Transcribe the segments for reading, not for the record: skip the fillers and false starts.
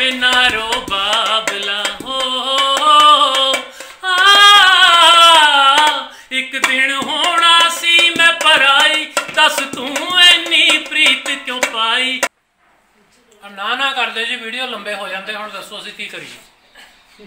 बिना रो बाबला हो एक दिन होना सी मैं पराई दस तू इन्नी प्रीत क्यों पाई। ना कर दे जी वीडियो लंबे हो जाते हुण दसो असीं की करिए।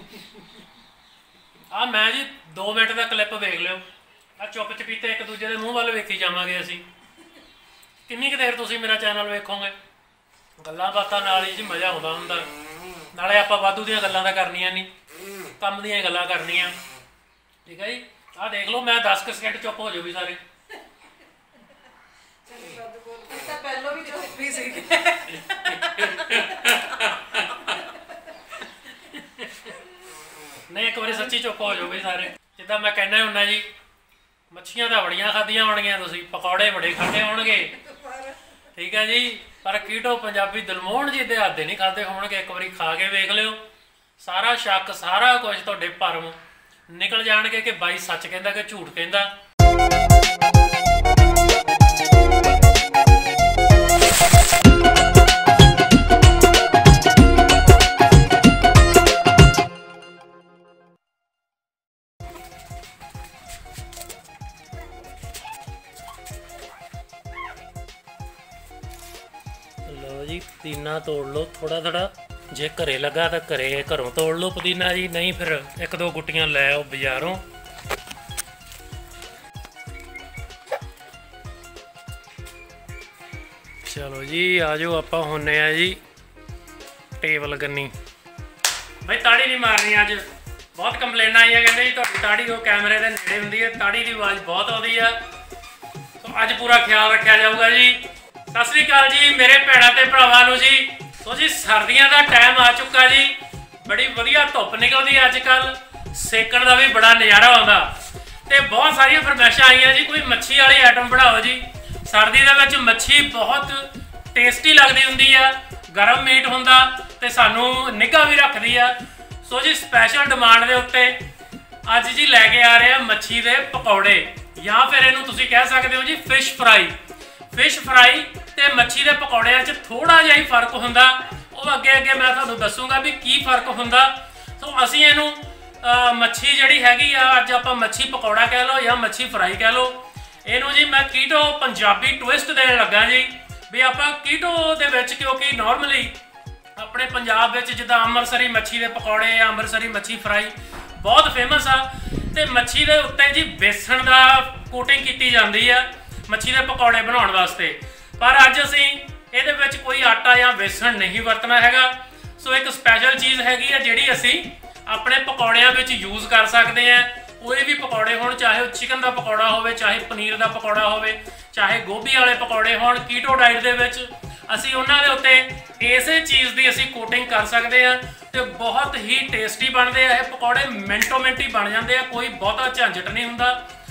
आ मैं जी 2 मिनट का क्लिप वेख लिओ। आ चुप चपीते एक दूजे के मूँह वाल वेखी जावांगे असीं। किन्नी क देर तुसीं मेरा चैनल वेखोगे। गल्लां बातां नाल ही जी मज़ा आउंदा हुंदा। नाले आपां वाधू दीयां गल्लां तां करनियां नहीं, काम दीयां गल्लां करनियां। ठीक है जी। आ देख लो मैं 10 सेकंड चुप हो जाओ भी सारे। नहीं एक बार सच्ची चुप हो जाओ भी सारे। जिद्दां मैं कहना हुन्ना जी मच्छियां तां बड़ियां खाधियां होणगियां तुसीं, पकौड़े बड़े खाधे होणगे। ठीक है जी। पर कीटो पंजाबी दिलमोहन जी दे हत्थ नहीं खाधे होणगे। एक बार खा के वेख लिओ, सारा शक सारा कुछ तुहाडे भरम निकल जाणगे कि बाई सच कहंदा कि झूठ कहंदा। लो जी पुदीना तोड़ लो थोड़ा थोड़ा। जे घरे लगा तो घरे घरों तोड़ लो पुदीना जी, नहीं फिर 1-2 गुट्टियां लै आओ बाजारों। चलो जी आ जाओ आप होने जी टेबल गन्नी। भाई ताड़ी नहीं मारनी अज, बहुत कंप्लेन आई है कहते जी तुहाडी ताड़ी वो कैमरे के नेड़े हुंदी है, ताड़ी की आवाज़ बहुत आउंदी है। तो अज पूरा ख्याल रखा जाऊगा जी। सत श्री अकाल जी मेरे भैणां ते भरावां नूं जी। तो जी सर्दियों का टाइम आ चुका जी, बड़ी वधिया धुप निकलती अजकल, सेकण का भी बड़ा नज़ारा आता। तो बहुत सारिया फरमाइशां आईयां जी कोई मच्छी वाली आइटम बनाओ जी। सर्दी के मच्छी बहुत टेस्टी लगती हुंदी है, गर्म मीट हुंदा ते सानू निगाह भी रखती है। सो जी स्पैशल डिमांड के उत्ते अज जी लैके आ रहे हैं मच्छी के पकौड़े, या फिर इनू तुसीं कह सकते हो जी फिश फ्राई। फिश फ्राई ते मच्छी के पकौड़ियां च थोड़ा जिहा ही फर्क हुंदा, वो अगे अगे मैं तुहानूं दसूंगा भी की फर्क हुंदा। तो असीं इहनूं मच्छी जिहड़ी हैगी आ अज आपां मच्छी पकौड़ा कह लो या मच्छी फ्राई कह लो, इहनूं जी मैं कीटो पंजाबी ट्विस्ट देण लगा जी। भी आपां कीटो दे विच क्योंकि नॉर्मली अपने पंजाब विच जिद्दां अमृतसरी मच्छी के पकौड़े या अमृतसरी मच्छी फ्राई बहुत फेमस आ, ते मच्छी के उत्ते जी बेसन का कोटिंग की जाती है मच्छी के पकौड़े बनाने वास्ते। पर अज असीं इहदे विच कोई आटा या बेसन नहीं वरतना हैगा। सो एक स्पैशल चीज़ हैगी है जिहड़ी असीं अपने पकौड़ियां विच यूज़ कर सकते हैं। कोई भी पकौड़े होण, चाहे वो चिकन का पकौड़ा होवे, चाहे पनीर का पकौड़ा होवे, चाहे गोभी वाले पकौड़े होण, कीटो डाइट दे विच असीं उन्हां दे उत्ते इसे चीज़ की असीं कोटिंग कर सकते हैं तो बहुत ही टेस्टी बनते हैं। पकौड़े मिंटो मिंट ही बन जाते हैं, कोई बहुता झंझट नहीं हुंदा।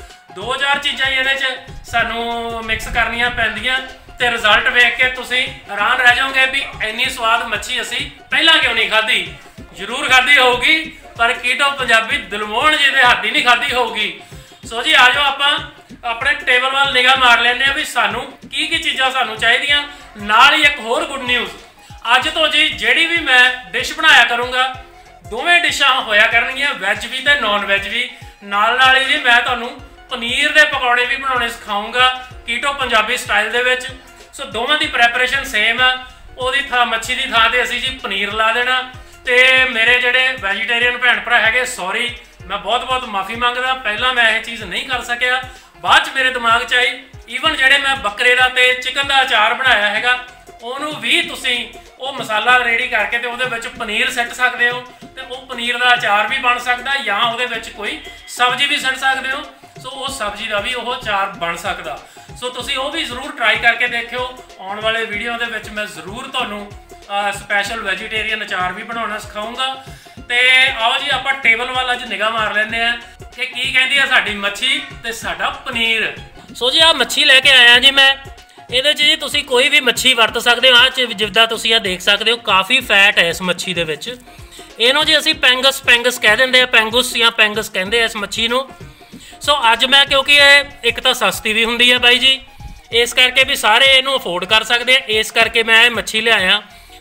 2-4 चीज़ां ये सानू मिक्स करनियां पैंदियां ते रिजल्ट वेख के तुसीं हैरान रह जाओगे भी इन्नी स्वाद मच्छी असीं पहलां क्यों नहीं खाधी। जरूर खाधी होगी पर कीटो पंजाबी दिलमोहन जी के हाथ ही नहीं खाधी होगी। सो जी आ जाओ आपां अपने टेबल वाल निगाह मार लेने भी सानू की चीज़ां सानू चाहिदियां। नाल ही एक होर गुड न्यूज़, अज तो जी जिहड़ी भी मैं डिश बनाया करूँगा दोवें डिशां होया करनगियां, वैज भी ते नॉन वैज भी। नाल नाल ही जी मैं तुहानू पनीर के पकौड़े भी बनाने सिखाऊंगा कीटो पंजाबी स्टाइल दे विच। सो दोवां दी प्रैपरेशन सेम है। उहदी थां मच्छी की थां ते असीं जी पनीर ला देना। ते मेरे जिहड़े वैजीटेरियन भैन भरा हैगे सॉरी मैं बहुत बहुत माफ़ी मंगदा, पहला मैं यह चीज़ नहीं कर सकिया, बाद मेरे दिमाग च आई। ईवन जिहड़े मैं बकरे का ते चिकन का अचार बनाया हैगा ਉਹਨੂੰ भी तुसीं वो मसाला रेडी करके तो ਉਹਦੇ ਵਿੱਚ पनीर सट सकते हो तो वो पनीर का अचार भी बन सकता या ਉਹਦੇ ਵਿੱਚ कोई सब्जी भी सट सकते हो। सो वो सब्जी का भी वो अचार बन सकता। सो तुसीं वो भी जरूर ट्राई करके देखियो। आने वाले वीडियो के ਵਿੱਚ मैं जरूर ਤੁਹਾਨੂੰ स्पैशल वैजीटेरियन अचार भी बनाना सिखाऊंगा। तो आओ जी आप टेबल वाल अज निगाह मार लेने कि की कहती है साडी मच्छी ते साडा पनीर। सो जी आ मच्छी लैके आया जी मैं। ਇਹਦੇ 'ਚ ਜੀ ਤੁਸੀਂ ਕੋਈ ਵੀ ਮੱਛੀ ਵਰਤ ਸਕਦੇ ਹੋ। ਜਿੱਦਾਂ ਤੁਸੀਂ ਆ ਦੇਖ ਸਕਦੇ ਹੋ ਕਾਫੀ ਫੈਟ ਹੈ ਇਸ ਮੱਛੀ ਦੇ ਵਿੱਚ। ਇਹਨੂੰ ਜੀ ਅਸੀਂ ਪੈਂਗਸ ਕਹਿ ਦਿੰਦੇ ਆ, ਪੈਂਗੁਸ ਜਾਂ ਪੈਂਗਸ ਕਹਿੰਦੇ ਆ ਇਸ ਮੱਛੀ ਨੂੰ। ਸੋ ਅੱਜ ਮੈਂ ਕਿਉਂਕਿ ਇਹ ਇੱਕ ਤਾਂ ਸਸਤੀ ਵੀ ਹੁੰਦੀ ਹੈ ਬਾਈ ਜੀ, ਇਸ ਕਰਕੇ ਵੀ ਸਾਰੇ ਇਹਨੂੰ ਅਫੋਰਡ ਕਰ ਸਕਦੇ ਆ, ਇਸ ਕਰਕੇ ਮੈਂ ਇਹ ਮੱਛੀ ਲਿਆਇਆ।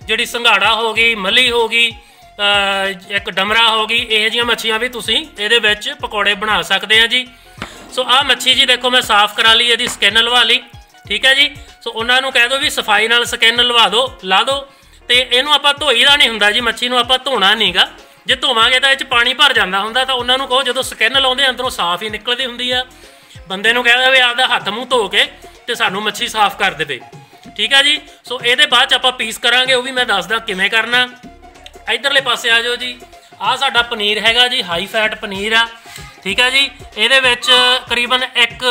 जिहड़ी संघाड़ा हो गई, मली हो गई, एक डमरा हो गई, इहो जिहियां मच्छियां भी तुसीं इहदे विच पकौड़े बना सकते हैं जी। सो आ मच्छी जी देखो मैं साफ़ करा ली, इहदी स्किन लवा ली, ठीक है जी। सो उन्होंने कह दो भी सफाई नाल स्किन लवा दो, ला दो। तो इनू आप धोई का नहीं होंदा जी, मच्छी नूं आपां धोना नहीं गा। जे धोवांगे तो इह पानी भर जाता होंदा, तो उन्होंने कहो जो स्किन लाउंदे अंदरों साफ ही निकलती हुंदी आ। बंदे नूं कह दे आपदा हत्थ मूँह धो के ते सानूं मच्छी साफ कर देवे, ठीक है जी। सो ये बाद च आपां पीस करांगे, वो भी मैं दसदा किवें करना। इधरले पासे आ जाओ जी। आ साडा पनीर हैगा जी, हाई फैट पनीर आ, ठीक है जी। ये करीबन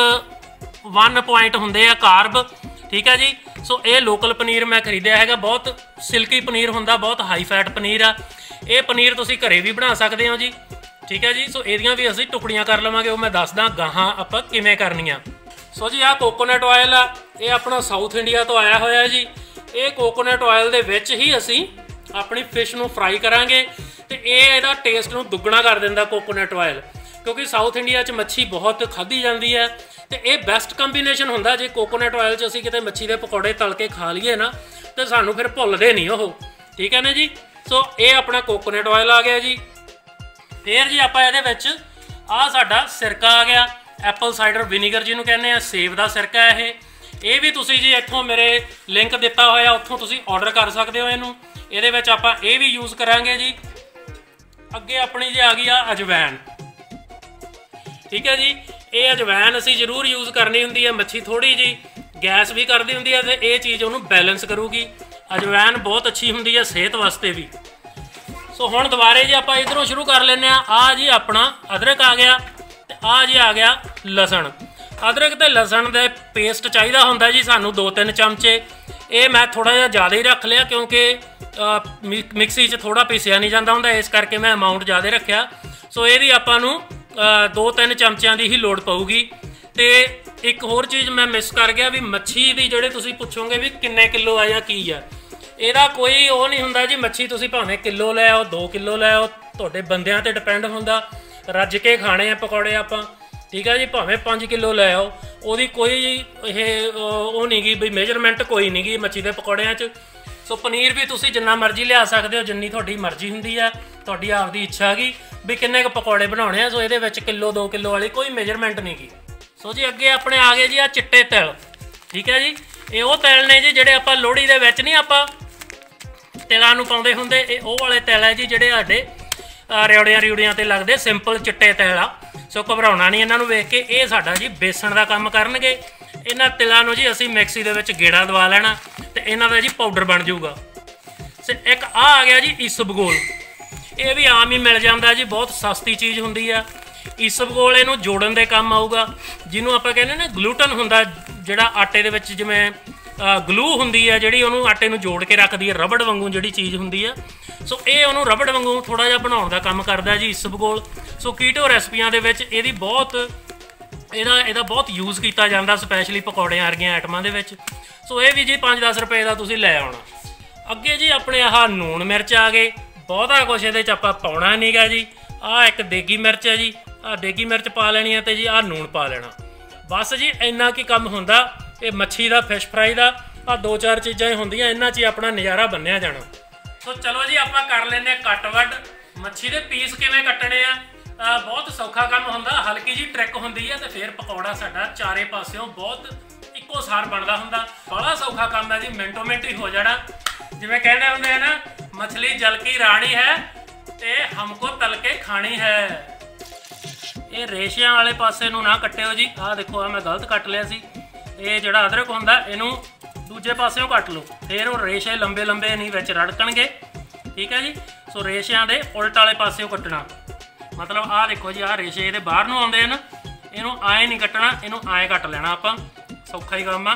1 पॉइंट होंदे आ कार्ब, ठीक है जी। सो ये लोकल पनीर मैं खरीदिया है, बहुत सिल्की पनीर होंदा, बहुत हाई फैट पनीर आ। ये पनीर तुसीं घरे भी बना सकते हो जी, ठीक है जी। सो एदियां भी असीं टुकड़ियां कर लवांगे, वो मैं दसदा गाहां आपां किवें करनियां। सो जी आ कोकोनट ऑयल आ, ये अपना साउथ इंडिया तो आया होया जी। ये कोकोनट ऑयल दे विच ही असीं अपनी फिश नूं फ्राई करांगे, ते इहदा टेस्ट नूं दुगना कर दिंदा कोकोनट ऑयल, क्योंकि साउथ इंडिया च मच्छी बहुत खाधी जाती है। तो ये बेस्ट कंबीनेशन होंदा जे कोकोनट ऑयल च असीं किते मच्छी के पकौड़े तल के खा लीए ना, तो सानूं फिर भुल्लदे नहीं वो, ठीक है ना जी। सो ये अपना कोकोनट ऑयल आ गया जी। फिर जी आपां इहदे विच आ साडा सिरका आ गया, एप्पल साइडर विनीगर जिहनूं कहने आ, सेब दा सिरका है ये भी तुसीं जी इत्थों मेरे लिंक दिता होया, उत्थों तुसीं ऑर्डर कर सकते हो। इहनूं इहदे विच आपां ये भी यूज़ करांगे जी। अगे अपनी जी आ गई आ अजवैन, ठीक है जी। ये अजवैन असीं जरूर यूज़ करनी हुंदी है, मच्छी थोड़ी जी गैस भी करदी हुंदी है, तो ये चीज़ उन्होंने बैलेंस करूगी। अजवैन बहुत अच्छी हुंदी है सेहत वास्ते भी। सो हुण दुबारे जी आपां इधरों शुरू कर लेने आ जी अपना अदरक आ गया, ते आ जी आ गया लसन। अदरक ते लसन दे पेस्ट चाहिदा हुंदा जी सानूं 2-3 चमचे। ये मैं थोड़ा जिहा ज़्यादा ही रख लिया, क्योंकि मिक्सी च थोड़ा पीसिया नहीं जाता हुंदा, इस करके मैं अमाउंट ज़्यादा रखिया। सो ये आपां नूं 2-3 चमचियां की ही लोड़ पऊगी। तो एक होर चीज़ मैं मिस कर गया भी, मच्छी की ਜਿਹੜੇ ਤੁਸੀਂ ਪੁੱਛੋਗੇ भी किन्ने किलो है या की है, ਇਹਦਾ कोई वो नहीं हुंदा जी। मच्छी ਤੁਸੀਂ भावें किलो लै आओ 2 किलो लै आओ, ਤੁਹਾਡੇ ਬੰਦਿਆਂ ਤੇ डिपेंड हुंदा। ਰੱਜ ਕੇ ਖਾਣੇ ਆ पकौड़े ਆਪਾਂ, ठीक है जी। भावें 5 किलो लै आओ, ਉਹਦੀ कोई वो नहीं गी भी मेजरमेंट कोई नहीं गी मच्छी के पकौड़िਆਂ 'ਚ। सो पनीर भी तुसीं जिन्ना मर्जी लिया सकते हो, जिन्नी तुहाडी मर्जी हुंदी है, तुहाडी आपदी इच्छा हैगी भी किन्ने पकौड़े बनाने। सो ये किलो 2 किलो वाली कोई मेजरमेंट नहीं गी। सो जी अगे अपने आ गए जी आ चिट्टे तिल, ठीक है जी। ये वो तिल ने जी जिहड़े आपां लोहड़ी दे विच नहीं आपां तिलां नूं पाउंदे हुंदे, ये वो वाले तिल है जी जिहड़े साडे रिउड़ियां ते लगदे, सिंपल चिट्टे तिल आ। सो घबराउणा नहीं इन्हां नूं वेख के, ये साडा जी बेसन का काम करनगे। इन्हां तिलां नूं जी असीं मिक्सी दे विच गेड़ा दवा लैणा, ते इन्हां दा जी पाउडर बन जाऊगा। सो एक आ गया जी इसबगोल, ये भी आम ही मिल जाता जी, बहुत सस्ती चीज़ हुंदी आ। इसबगोल इहनूं जोड़न दे काम आऊगा, जिन्हों आपां कहने ना ग्लूटन हुंदा, जिहड़ा आटे दे विच जिवें ग्लू हुंदी है, जिहड़ी उहनूं आटे नूं जोड़ के रखदी है, रबड़ वांगू जिहड़ी चीज़ हुंदी है। सो ये उहनूं रबड़ वांगू थोड़ा जिहा बनाउण दा काम करदा जी इसबगोल। सो कीटो रेसिपियां दे विच इहदी बहुत ਇਹਦਾ बहुत यूज़ किया जाता, स्पैशली पकौड़ियां वर्गियां आइटमां दे विच। सो ये भी जी 5-10 रुपए का तुसीं लै आउणा। अगे जी अपने आह लूण मिर्च आ गए, बहुता कुछ ये आपां पाउणा नहीं गा जी। आ एक देगी मिर्च है जी, आ देगी मिर्च पा लेनी है, तो जी आ लूण पा लेना, बस जी इन्ना की काम हुंदा। ये मच्छी का फिश फ्राई का आ 2-4 चीज़ां ही होंदियां, इन्हां च ही अपना नज़ारा बन्निया जाना। सो चलो जी आपां कर लेने कट वड। मच्छी के पीस किवें कट्टणे आ, बहुत सौखा काम हुंदा, हल्की जी ट्रिक हुंदी है, तो फिर पकौड़ा साडा चारे पासियों बहुत इक्को सार बनदा हुंदा। बड़ा सौखा काम है जी, मिनटों मिनट ही हो जाना। जिवें कहते हुंदे हैं ना, मछली जल की रानी है ते हमको तल के खानी है। ये रेशियां वाले पासे नूं ना कट्टिओ जी। आ देखो, आ मैं गलत कट लिया सी। ये जिहड़ा अदरक हुंदा इहनूं दूजे पासियों कट लो, फिर वो रेशे लंबे लंबे नहीं विच रड़कणगे, ठीक है जी। सो रेशियां दे उल्ट वाले पासियों कट्टना, मतलब आ देखो जी, आ रेशे ये बाहर नूं आउंदे न, इहनूं आए नहीं कट्टना, इहनूं आए कट लेना आपां, सौखा ही काम आ।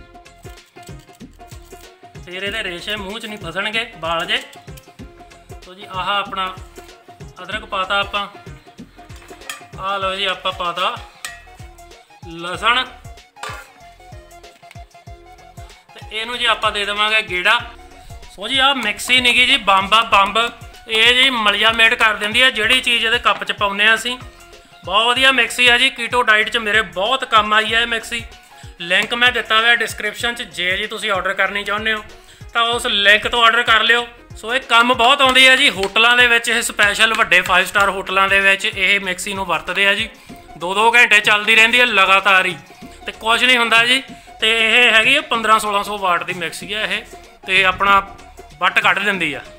फिर ये रेशे मूँह च नहीं फसणगे, बाल जे। तो जी आह अपना अदरक पाता आपां, आ लो जी आपां पाता लसन, ते इहनूं जी आपां दे देवांगे गेड़ा। सो जी आ मिक्सी नहीं गी जी, बंब आ बंब, ये जी मलिया मेड कर देंदी है जिहड़ी चीज़ ये कप च पाउने असीं। बहुत वधिया मिक्सी है जी, कीटो डाइट च मेरे बहुत काम आई है मिक्सी। लिंक मैं दिता हुआ डिस्क्रिप्शन च, जे जी तुसीं ऑर्डर करनी चाहुंदे हो ਤਾਂ ਉਸ ਲਿੰਕ ਤੋਂ ਆਰਡਰ ਕਰ ਲਿਓ। ਸੋ ਇਹ ਕੰਮ ਬਹੁਤ ਆਉਂਦੀ ਹੈ ਜੀ ਹੋਟਲਾਂ ਦੇ ਵਿੱਚ। ਇਹ ਸਪੈਸ਼ਲ ਵੱਡੇ 5 ਸਟਾਰ ਹੋਟਲਾਂ ਦੇ ਵਿੱਚ ਇਹ ਮਿਕਸੀ ਨੂੰ ਵਰਤਦੇ ਆ ਜੀ। 2-2 ਘੰਟੇ ਚੱਲਦੀ ਰਹਿੰਦੀ ਹੈ ਲਗਾਤਾਰ ਹੀ, ਤੇ ਕੁਝ ਨਹੀਂ ਹੁੰਦਾ ਜੀ। ਤੇ ਇਹ ਹੈਗੀ 1500-1600 ਵਾਟ ਦੀ ਮਿਕਸੀ ਹੈ ਇਹ, ਤੇ ਆਪਣਾ ਵੱਟ ਕੱਢ ਦਿੰਦੀ ਆ।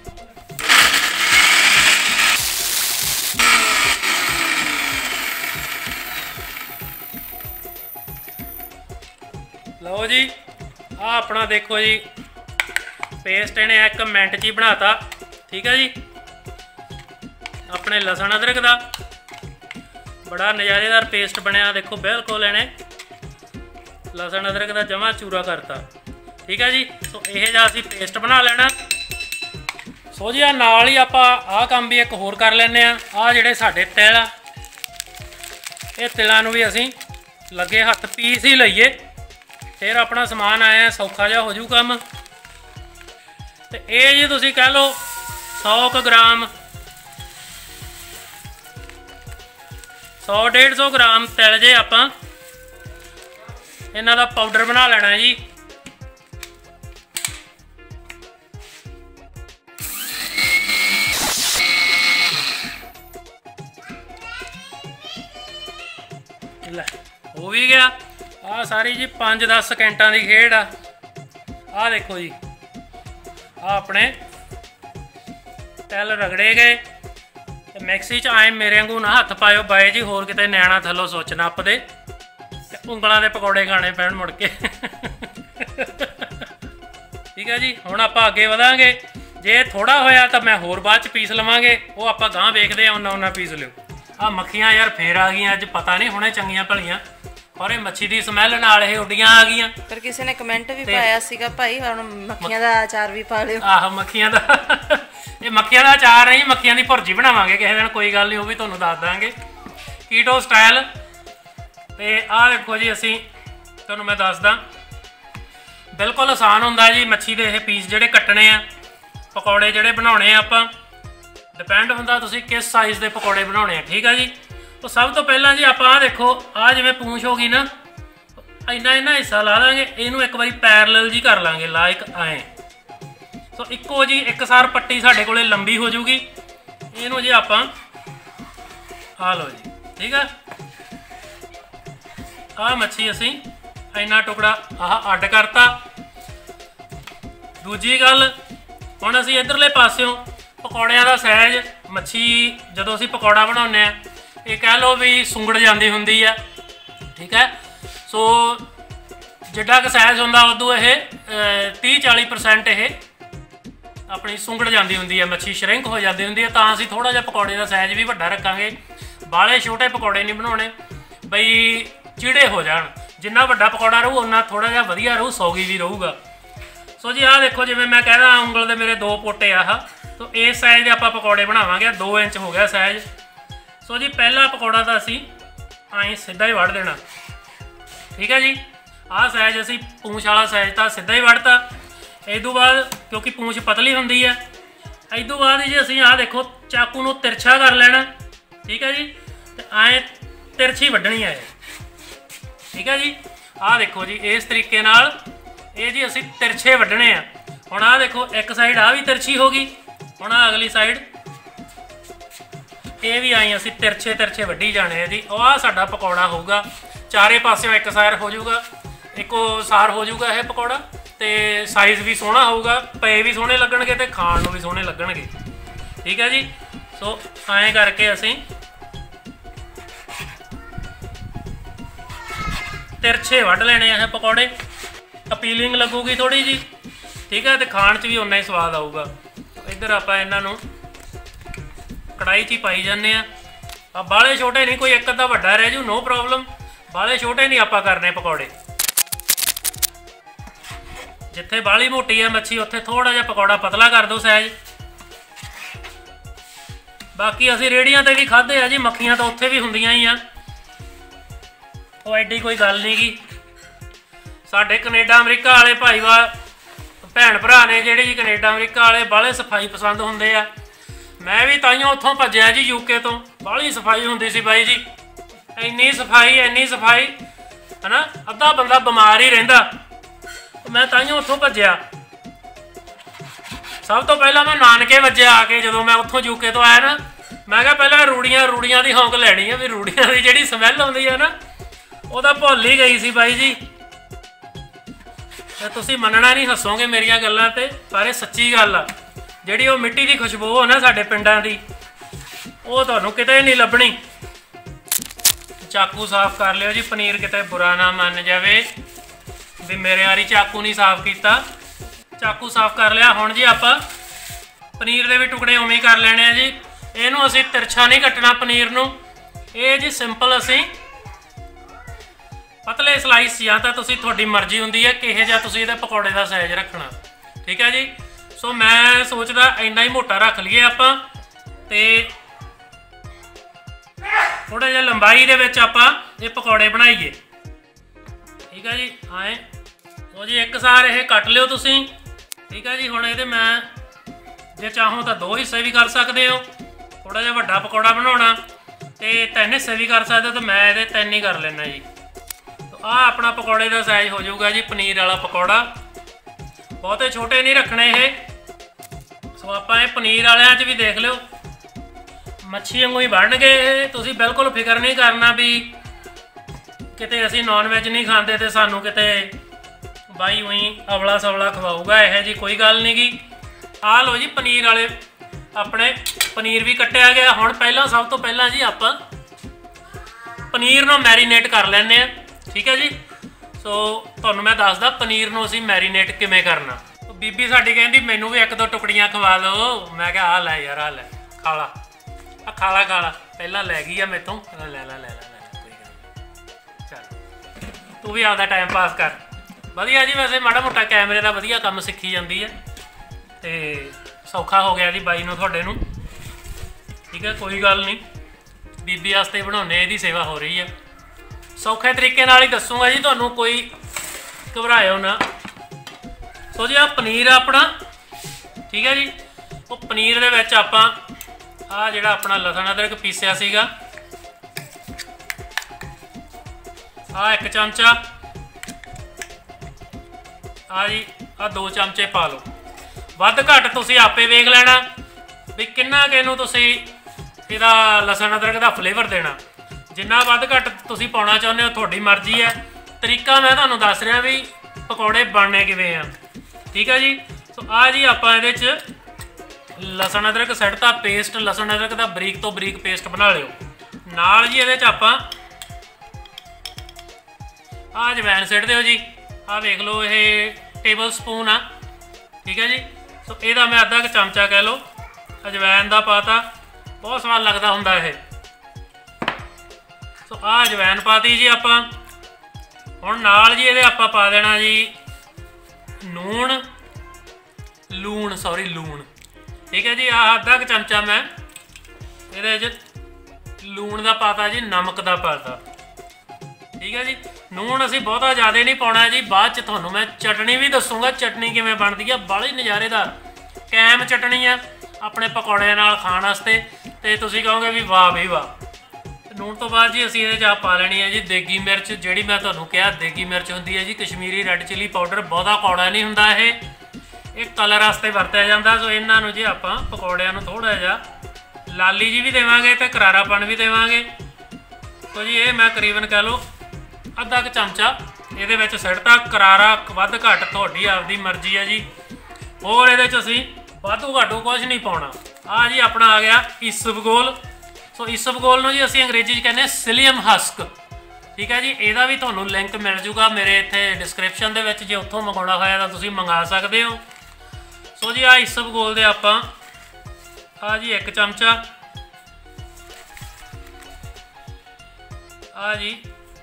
ਲਓ ਜੀ, ਆ ਆਪਣਾ ਦੇਖੋ ਜੀ पेस्ट इन्हें 1 मिनट च ही बनाता। ठीक है जी, अपने लसन अदरक का बड़ा नज़ारेदार पेस्ट बनया। देखो बिल्कुल इन्हें लसन अदरक का जमा चूरा करता। ठीक है जी, सो यह जा असी पेस्ट बना लेना। सो जी नाल ही आप काम भी एक होर कर लें। आ जिहड़े साडे तिल आ, ये तिलों भी असी लगे हथ पीस ही लईए, फिर अपना समान आया सौखा जिहा हो जू काम। तो ये जी तुसी कह लो 100 ग्राम 100-150 ग्राम तिल जे आपां इन्हां दा पाउडर बना लेना जी। ले हो भी गया। आ सारी जी 5-10 सेकंडां दी खेड आ। आ देखो जी, अपने तिल रगड़े गए। मिक्सी च आए मेरे वांगू ना हथ पायो बाए जी, होर किते नैना थल्लों सुच नपदे ते उंगलां दे पकौड़े खाने पैण मुड़ के। ठीक है जी, हुण आपां अगे वधांगे। जे थोड़ा होया तो मैं होर बाद च पीस लवांगे, वो आपां गांह वेखदे आ, उन्ना पीस लिओ। आ मक्खियां यार फिर आ गईयां अज, पता नहीं हुणे चंगियां भलियां, और मच्छी की स्मैल नाल ये उड्डियां आ गईयां। पर किसी ने कमेंट भी पाया सीगा भाई हुण मक्खियां दा अचार भी पा लिओ। आह मक्खियां दा ये मक्खियां दा अचार नहीं, मक्खियां दी भुर्जी बनावांगे किसी दिन, कोई गल नहीं, वो भी तुहानूं दस दांगे कीटो स्टाइल। ते आ देखो जी, असीं तुहानूं मैं दसदा बिल्कुल आसान हुंदा जी मच्छी दे ये पीस जिहड़े कट्टणे आ। पकौड़े जिहड़े बनाउणे आ आपां, डिपेंड हुंदा तुसीं किस साइज़ दे पकौड़े बनाउणे आ। ठीक है जी, तो सब तो पहला जी आप देखो आ जिवें पूंछ हो गई ना, इन्ना इन्ना हिस्सा ला देंगे, इनू एक बारी पैरल जी कर लांगे लाइक आए। तो इको जी एक सार पट्टी साढ़े कोले लंबी हो जूगी। इनू जी आप आ लो जी। ठीक है, आ मच्छी असी इन्ना टुकड़ा आह अड करता। दूजी गल हुण असी इधरले पासियों पकौड़ियां दा साइज, मच्छी जदों असी पकौड़ा बनाउने आ ये कह लो भी सुंगड़ जाती होंगी है। ठीक है, सो जिड्डा क साइज होंदा उदों ये 30-40% ये अपनी सुंगड़ जाती होंगी है, मच्छी श्रिंक हो जाती होंगी है। तो असीं थोड़ा जिहा पकौड़े का साइज भी वड्डा रखांगे, बाले छोटे पकौड़े नहीं बनाने बई चिड़े हो जाण। जिन्ना वड्डा पकौड़ा रहू उन्ना थोड़ा जिहा वधिया रहू, सौगी भी रहूगा। सो जी आ देखो जिवें मैं कहदा उंगल दे मेरे 2 पोटे आह, तो इस साइज के आपां पकौड़े बनावांगे। 2 इंच हो गया साइज। सो जी पहला पकौड़ा तो असी आई सीधा ही वड़ देना। ठीक है जी, आ साइज असी पूंछ वाला साइज तो सीधा ही वड़ता। इदों बाद क्योंकि पूंछ पतली होंदी है, इदों बाद जी असी आ देखो चाकू नूं तिरछा कर लेना। ठीक है जी, तो आए तिरछी वड्डनी है। ठीक है जी, आ देखो जी इस तरीके नाल ये जी असी तिरछे वड्डने आ। हुण आ देखो एक साइड आ भी तिरछी हो गई, हुण आ अगली साइड ये भी आई असी तिरछे तिरछे वड्डी जाने जी। आ साडा पकौड़ा होगा, चारे पासों एक सार हो जाऊगा, एको सार हो जाऊगा यह पकौड़ा। तो साइज़ भी सोहना होगा, पे भी सोहने लगणगे ते खाण नूं भी सोहने लगणगे। ठीक है जी, सो ऐं करके असी तिरछे वड्ड लेने हैं पकौड़े। अपीलिंग लगूगी थोड़ी जी। ठीक है, तो खाण च भी उन्ना ही स्वाद आऊगा। इधर आपां इन्हां नूं कढ़ाई च ही पाई जाने। बाले छोटे नहीं, कोई एक अद्धा वड्डा रह जू नो प्रॉब्लम, बाले छोटे नहीं आपां करने पकौड़े। जिथे बाली मोटी है मच्छी उत्थे थोड़ा जिहा पकौड़ा पतला कर दो साइज। बाकी असी रेहड़ियां ते भी खाधे आ जी, मक्खियां तो उत्थे भी हुंदियां ही आ, वो एडी कोई गल नहीं गी। साडे कनेडा अमरीका वाले भाईवाल भैन भरा ने जिहड़े जी कनेडा अमरीका वाले बाले सफाई पसंद हुंदे आ। मैं भी ताइयों उत्थों भज्जिया जी यूके तो, बाहली सफाई हुंदी सी बाई जी, इन्नी सफाई है ना, अद्धा बंदा बीमार ही रहिंदा। मैं ताइयों उत्थों भज्जिया। सब तो पहला मैं नानके वजे आके जो मैं उत्थों यूके तो आया ना, मैं क्या पहले रूड़ियां की हौंक लैनी है भी रूड़ियां की जी समैल आती है ना वो तो भुल ही गई सी बाई जी। तुसीं मनना नहीं, हसोगे मेरिया गल्लां ते, पर ये सच्ची गल आ। जिहड़ी वो मिट्टी की खुशबू हो ना साडे पिंडां दी, वो तुहानूं किते नहीं लभणी। चाकू साफ कर लियो जी, पनीर किते बुरा ना मन जाए भी मेरे वारी चाकू नहीं साफ किया। चाकू साफ कर लिया। हुण जी आपां पनीर दे भी टुकड़े उवें ही कर लेने आ जी। इहनूं असीं तिरछा नहीं कट्टना पनीर नूं, ये जी सिंपल असीं पतले स्लाइस या तो तुसीं तुहाडी मर्जी हुंदी है किहो जिहा तुसीं इहदे पकौड़े का साइज रखना। ठीक है जी। सो मैं सोचदा इन्ना ही मोटा रख लीए आपां ते थोड़ा जिहा लंबाई दे विच आपां ये पकौड़े बनाईए। ठीक है जी। आए वो जी एक सार ये कट लियो तुसीं। ठीक है जी। हुण इहदे मैं जे चाहो तो 2 हिस्से भी कर सकते हो, थोड़ा जिहा वड्डा पकौड़ा बनाउणा ते 3 हिस्से भी कर सकते हो, तो मैं इहदे 3 ही कर लेना जी। तो आ अपना पकौड़े का साइज हो जाऊगा जी पनीर वाला पकौड़ा। बहुते छोटे नहीं रखने ये। सो आपां ये पनीर वालियां च भी देख लियो मच्छी वांगू ही बन गए। तुसीं बिल्कुल फिक्र नहीं करना भी किते असीं नॉन वैज नहीं खाते तो सानू किते बाई उई अवला सवला खवाऊगा, यह जी कोई गल नहीं गी। आ लो जी पनीर वाले अपने पनीर भी कट्टिया गया। हुण पहला सब तो पहला जी आपां पनीर नूं मैरीनेट कर लैंदे आ। ठीक है जी। सो तुहानूं मैं दसदा पनीर नूं असीं मैरीनेट किवें करना। तो बीबी साडी कहंदी मैनूं भी 1-2 टुकड़ियां खवा लो। मैं कहा आ लै यार, आ लै खा ला, आ खा ला पहला लै गई आ मेतों, लै ला कोई गल। चल तू भी आपदा टाइम पास कर। वधिया जी। वैसे माड़ा मोटा कैमरे का वधिया काम सीखी जाती है तो सौखा हो गया जी बाई नूं तुहाडे नूं। ठीक है, कोई गल नहीं, बीबी वास्ते बनाने इहदी सेवा हो रही है। सौखे तरीके नाल ही दसूँगा जी तुहानूं, कोई घबराओ ना। सो जी आ पनीर अपना। ठीक है जी। वो पनीर दे विच आपां आ जिहड़ा अपना लसन अदरक पीसिया सीगा आ 1 चमचा, आ जी आ 2 चमचे पा लो। वध घट तुसीं आपे वेख लेना भी किन्ना कि इहनूं तुसीं इहदा लसन अदरक का फ्लेवर देना। जिन्ना वध घट तुसीं पाउणा चाहुंदे हो तुहाडी मर्जी है। तरीका मैं तुहानूं दस रहा भी पकौड़े बनने किवें आ। ठीक है जी। सो आ जी आपां इहदे च लसन अदरक सैटता पेस्ट, लसन अदरक का बरीक तो बरीक पेस्ट बना लिओ। नाल जी इहदे च आपां आ अजवैन सिट दिओ जी। आ वेख लो ये टेबल स्पून आ। ठीक है जी। सो ਇਹਦਾ मैं अद्धा चमचा कह लो अजवैन का पाता, बहुत स्वाद लगता हुंदा है। सो आ अजवैन पाती जी आपां। हुण नाल जी ਇਹਦੇ आपां पा देना जी लूण। ठीक है जी। आ अद्धा चमचा मैं ये लूण का पाता जी, नमक का पाता। ठीक है जी। लूण असीं बहुता ज़्यादा नहीं पाउणा जी। बाद च तुहानूं मैं चटनी भी दसूँगा, चटनी किवें बनदी है, बड़ी नज़ारेदार कैम चटनी है अपने पकौड़े नाल खाण वास्ते। ते तुसीं कहोगे भी वाह भी वाह। लूण तो बाद जी असीं इहदे च पा लैनी है जी देगी मिर्च। जिहड़ी मैं तुहानूं कहा देगी मिर्च हुंदी है जी कश्मीरी रैड चिली पाउडर। बहुता कौड़ा नहीं हुंदा ये कलर वास्ते वरत्या जांदा। सो इन्हां नूं जी आपां पकौड़िਆਂ ਨੂੰ थोड़ा जिहा लाली जी भी देवांगे ते करारापन भी देवांगे। तो जी ये मैं करीबन कह लो अद्धा चमचा ये सिटता। करारा वध घट तुहाडी आपदी मर्जी है जी। होर ये असीं वाधू घाटू कुछ नहीं पाउणा। आ जी अपना आ गया इसबगोल। सो इसबगोल नूं जी असीं अंग्रेजी च कहने सिलियम हस्क। ठीक है जी। ਇਹਦਾ भी तुहानूं लिंक मिल जूगा मेरे इत्थे डिस्क्रिप्शन दे विच, जे उत्थों मंगाउणा होया तां तुसीं मंगा सकदे हो। सो जी आ इसबगोल दे आपां आ जी 1 चमचा, आ जी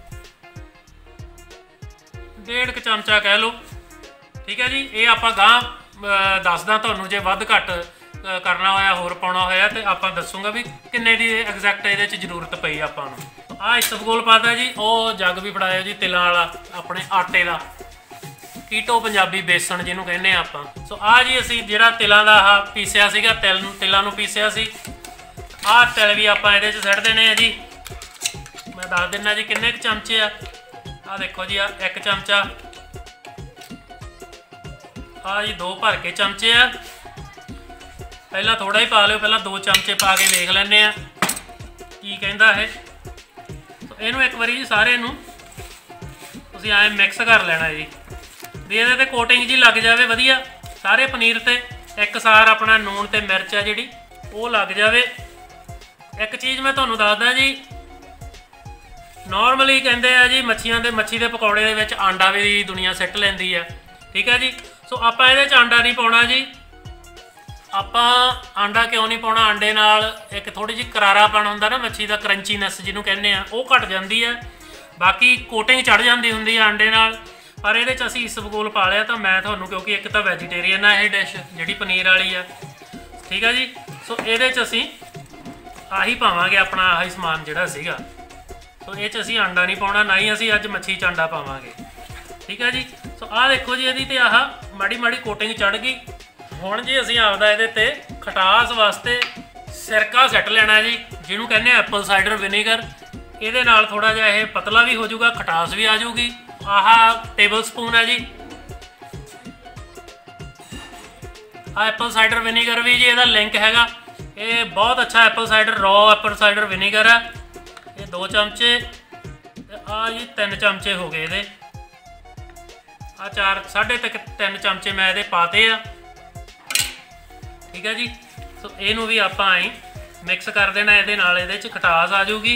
1.5 चमचा कह लो। ठीक है जी। ये आपां गांह दसदा तुहानूं, जे वध घट करना होया होर पाउणा होया तो आपां दसूँगा भी किन्ने दी एग्जैक्ट इहदे च जरूरत पई आपां नूं। आ इसबगोल पाता जी। ਉਹ जग भी फड़ाया जी तिलों वाला अपने आटे का, कीटो पंजाबी बेसन जिन्हों कहने आपां। सो आ जी असीं जिहड़ा तिलों का आह पीसिया सीगा, तिलों नूं पीसिया सी, आ तिल भी आपां इहदे च सैट देने जी। मैं दस दिना जी किन्ने क चमचे आ देखो जी। आ 1 चमचा, आ जी 2 भर के चमचे आ, पहला थोड़ा ही पा लियो, पहला 2 चमचे पा के देख लैने आ की कहंदा है। तो इनू एक बारी जी सारे नू तुसीं ऐ मिक्स कर लेना जी, भी इहदे ते कोटिंग जी लग जाए वधिया सारे पनीर ते एक सार अपना नून ते मिर्च है जिहड़ी वो लग जाए। एक चीज़ मैं तुहानूं दसदा जी, नॉर्मली कहते हैं जी मच्छी के पकौड़े दे विच आंडा भी दुनिया सिੱਟ लैंदी है, ठीक है जी। सो आपां इहदे च आंडा नहीं पाउणा जी। आपां आंडा क्यों नहीं पाउणा, आंडे नाल एक थोड़ी जी करारापन हुंदा ना मच्छी का, क्रंचीनैस जिहनूं कहने आ वो घट जाती है, बाकी कोटिंग चढ़ जाती हुंदी है आंडे नाल। पर ये असीं इसबगोल पा लिया, तो मैं तुहानूं क्योंकि एक तो वैजीटेरियन है ये डिश जिहड़ी पनीर वाली है, ठीक है जी। सो ये असीं आही पावांगे अपना आही समान जिहड़ा सीगा। सो ये असीं आंडा नहीं पाउणा, ना ही असीं अज मच्छी च आंडा पावांगे, ठीक है जी। सो आ देखो जी इहदी ते आह माड़ी माड़ी कोटिंग चढ़ गई। हुण जी असीं आपदा इहदे ते खटास वास्ते सिरका सैट लेना जी, जिहनूं कहने एप्पल साइडर विनेगर। इहदे नाल थोड़ा जिहा ये पतला भी हो जाऊगा, खटास भी आ जाऊगी। आह टेबल स्पून है जी, आ एप्पल साइडर विनेगर भी जी इहदा लिंक हैगा, ये बहुत अच्छा apple cider raw apple cider vinegar है। ये 2 चमचे, आ जी 3 चमचे हो गए ये, आ 4 3.5 चमचे मैं ये पाते आ, ठीक है जी। सो इनू भी आपां आई मिक्स कर देना, ये इहदे च खटास आ जाऊगी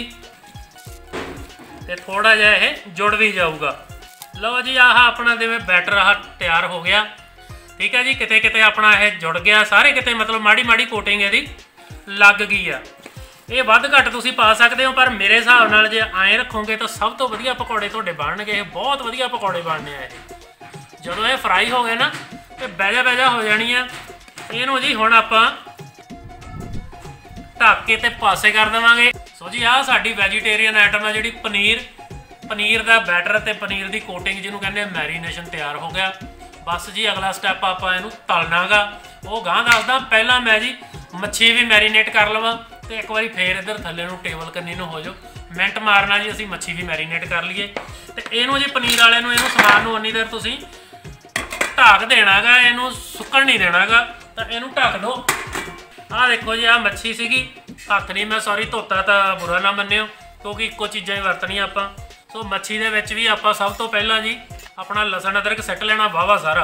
ते थोड़ा जिहा ये जुड़ भी जाऊगा। लो जी आह अपना जिवें बैटर आह तैयार हो गया, ठीक है जी। किते किते अपना यह जुड़ गया, सारे किते मतलब माड़ी माड़ी कोटिंग यदी लग गई आ। ये वध घट तुसीं पा सकते हो, पर मेरे हिसाब नाल जे आएँ रखोगे तो सब तो वधिया पकौड़े तुहाडे बनणगे। बहुत वधिया पकौड़े बनने आ ये। जदों ये फ्राई हो गए ना तो बैजा हो जानी है। इहनूं जी हुण आपां ढक के ते पासे कर देवांगे। सो जी आह साडी वैजीटेरियन आइटम है जिहड़ी पनीर का बैटर ते पनीर की कोटिंग जिन्हों कहते मैरीनेशन तैयार हो गया। बस जी अगला स्टैप आप इनू तलना गा, वो गांह दसदा। पहला मैं जी मच्छी भी मैरीनेट कर लवां तो एक बार फिर इधर थल्ले नूं टेबल कन्नी नूं हो जाओ, मिनट मारना जी असीं मच्छी भी मैरीनेट कर लीए। तो इनू जी पनीर वाले नूं इनू समान नूं उन्नी देर तुसीं ढक देना गा, इनू सुक्कण नहीं देना गा। तो इनू ढक दो। आ देखो जी आ मच्छी सीगी, हत्थ नहीं मैं सॉरी धोता, तो बुरा ना मन्निओ क्योंकि इक्को चीज़ां ही वरतनियां आपां। सो मच्छी दे विच भी आपां सब तो पहला जी अपना लसन अदरक सैट लेना वाहवा सारा।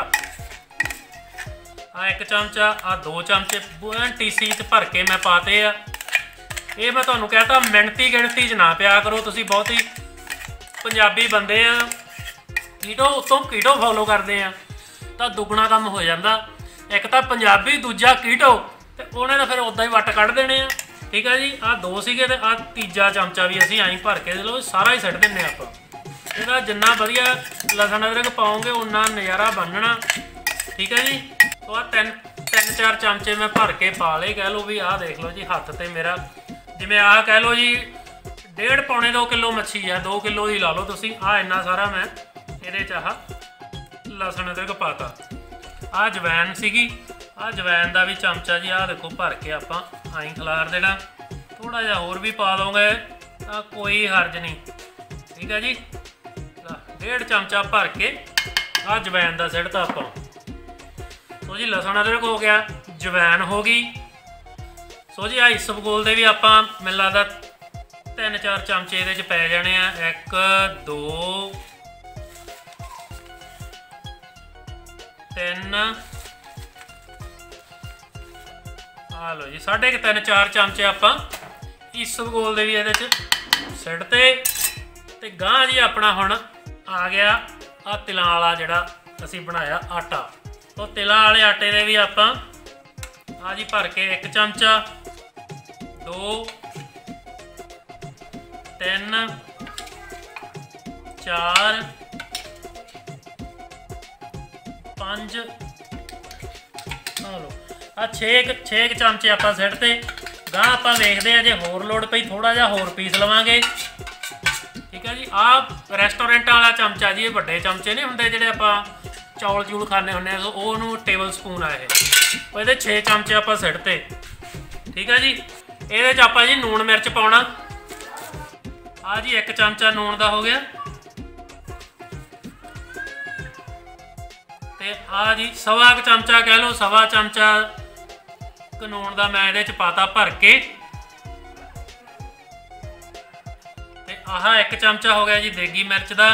आ 1 चमचा, आ 2 चमचे टीसी च भर के मैं पाते आ। ये मैं तुहानूं कहता मिणती गिणती च ना पिया करो, तुसीं बहुत ही पंजाबी बंदे आ, कीटो उत्तों कीटो फॉलो करते हैं तो दुगना काम हो जाता। एक तो पंजाबी, दूजा कीटो, तो उन्हें तो फिर उदा ही वट कढ़ देने आ, ठीक है जी। आ 2 सीगे ते आ तीजा चमचा भी असीं आई भर के लो सारा ही सट देंगे आप। ਇਹਦਾ जिन्ना वधिया लसन अदरक पाओगे उन्ना नज़ारा बनना, ठीक है जी। तो आ 3-4 चमचे मैं भर के पा ले, कह लो भी आ देख लो जी हत्थ ते मेरा जिमें आ कह लो जी 1.5-2 किलो मच्छी है, 2 किलो ही ला लो तुसीं। आ इन्ना सारा मैं ये आह लसन अदरक पाता। आ जवैन सीगी, आ जवैन का भी चमचा जी आ देखो भर के आपां आई खिलार देना। थोड़ा जिहा होर भी पा दोगे तो कोई हर्ज नहीं, ठीक है जी। 1.5 चमचा भर के आ जवैन का सिटता आपां। सो जी लसन अदरक हो गया, जवैन हो गई। सो जी आ इसबगोल दे भी आपां मैनूं लगदा 3-4 चमचे इहदे च पै जाने आ। 1 2 3 आ लो जी 3.5-4 चमचे आपां इसबगोल दे भी इहदे च सिटते। ते गांह जी अपना हुण आ गया आ तिलां वाला जिहड़ा असीं बनाया आटा। तो तिलां वाले आटे दे भी आपां आ जी भर के 1 चमचा, 2 3 4 5 आ लो आ 6 चमचे आपां सिटते। गांह आपां वेखदे आ जे होर लोड़ पई थोड़ा जिहा होर पीस लवांगे, ठीक है जी। आ रेस्टोरेंट वाला चमचा जी, बड़े चमचे नहीं होंगे जिहड़े आपां चौल चूल खाने होंगे, वो टेबल स्पून आ ये 6 चमचे आपां सिटते, ठीक है जी। ये आपां जी लूण मिर्च पाउणा। आ जी 1 चमचा लूण का हो गया। ते आ जी 1.25 चमचा कह लो, 1.25 चमचा ਨੂਣ ਦਾ मैं ਇਹਦੇ 'ਚ ਪਾਤਾ भर के। ਤੇ ਆਹ 1 ਚਮਚਾ हो गया जी देगी मिर्च ਦਾ।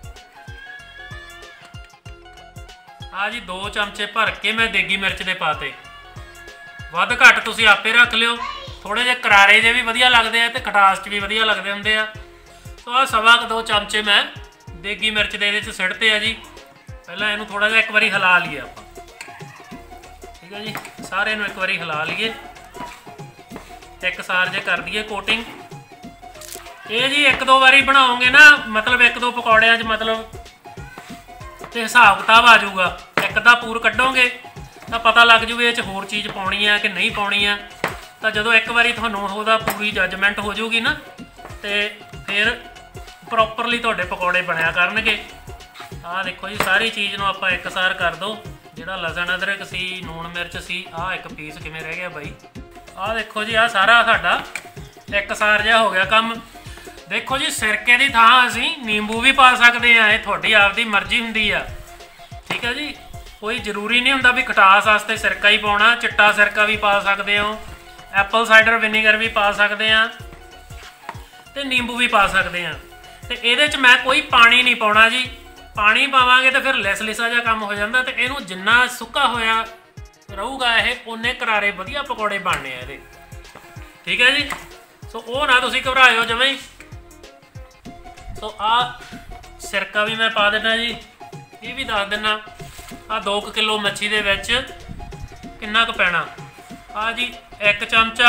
ਆ जी 2 ਚਮਚੇ भर के मैं देगी मिर्च ਦੇ ਪਾਤੇ। ਵੱਧ ਘੱਟ ਤੁਸੀਂ ਆਪੇ ਰੱਖ ਲਿਓ। थोड़े जे करारे जे भी वधिया लगते हैं तो खटास च भी वधिया लगते होंगे आ। तो आ 2.25 चमचे मैं देगी मिर्च दे सिटते हैं जी। पहला इनू थोड़ा जिहा एक बारी हिला लीए आप, ठीक है जी। सारे नू एक बारी हिला लीए, एक सार जे कर दिए कोटिंग। ये जी 1-2 बारी बनाओगे ना, मतलब 1-2 पकौड़ियां च मतलब ते हिसाब किताब आ जाऊगा। एक दा पूर कड्डोगे तो पता लग जूगे ये होर चीज़ पाउणी है कि नहीं पाउणी है। तो जो एक बारी थानू ओहदा पूरी जजमेंट हो जाऊगी ना, तो फिर प्रॉपरली तुहाडे पकौड़े बनया करनगे। आ देखो जी सारी चीज़ नू आपां एकसार कर दो। जिहड़ा लसन अदरक सी, लूण मिर्च सी, आ एक पीस किवें रह गया बाई। आ देखो जी आ सारा साडा एकसार जिहा हो गया काम। देखो जी सिरके की थां असीं नींबू भी पा सकते हैं, ये तुहाडी आपदी मर्जी हुंदी आ, ठीक है जी। कोई जरूरी नहीं हुंदा भी खटास वास्ते सिरका ही पाउणा, चिट्टा सिरका भी पा सकते हो, एप्पल साइडर विनीगर भी पा सकते हैं, तो नींबू भी पा सकते हैं। तो ये मैं कोई पानी नहीं पाउणा जी। पानी पावांगे तो फिर लिस लिसा जा काम हो जाता। तो इनू जिन्ना सुक्का होया रहूगा ये उन्ने करारे वधिया पकौड़े बनने ये, ठीक है जी। सो वो ना तुसीं घबराओ जमें ही। सो आ सिरका भी मैं पा देना जी। ये भी दस देना आ 2 किलो मच्छी दे विच किन्ना क पैना। आ जी 1 चमचा,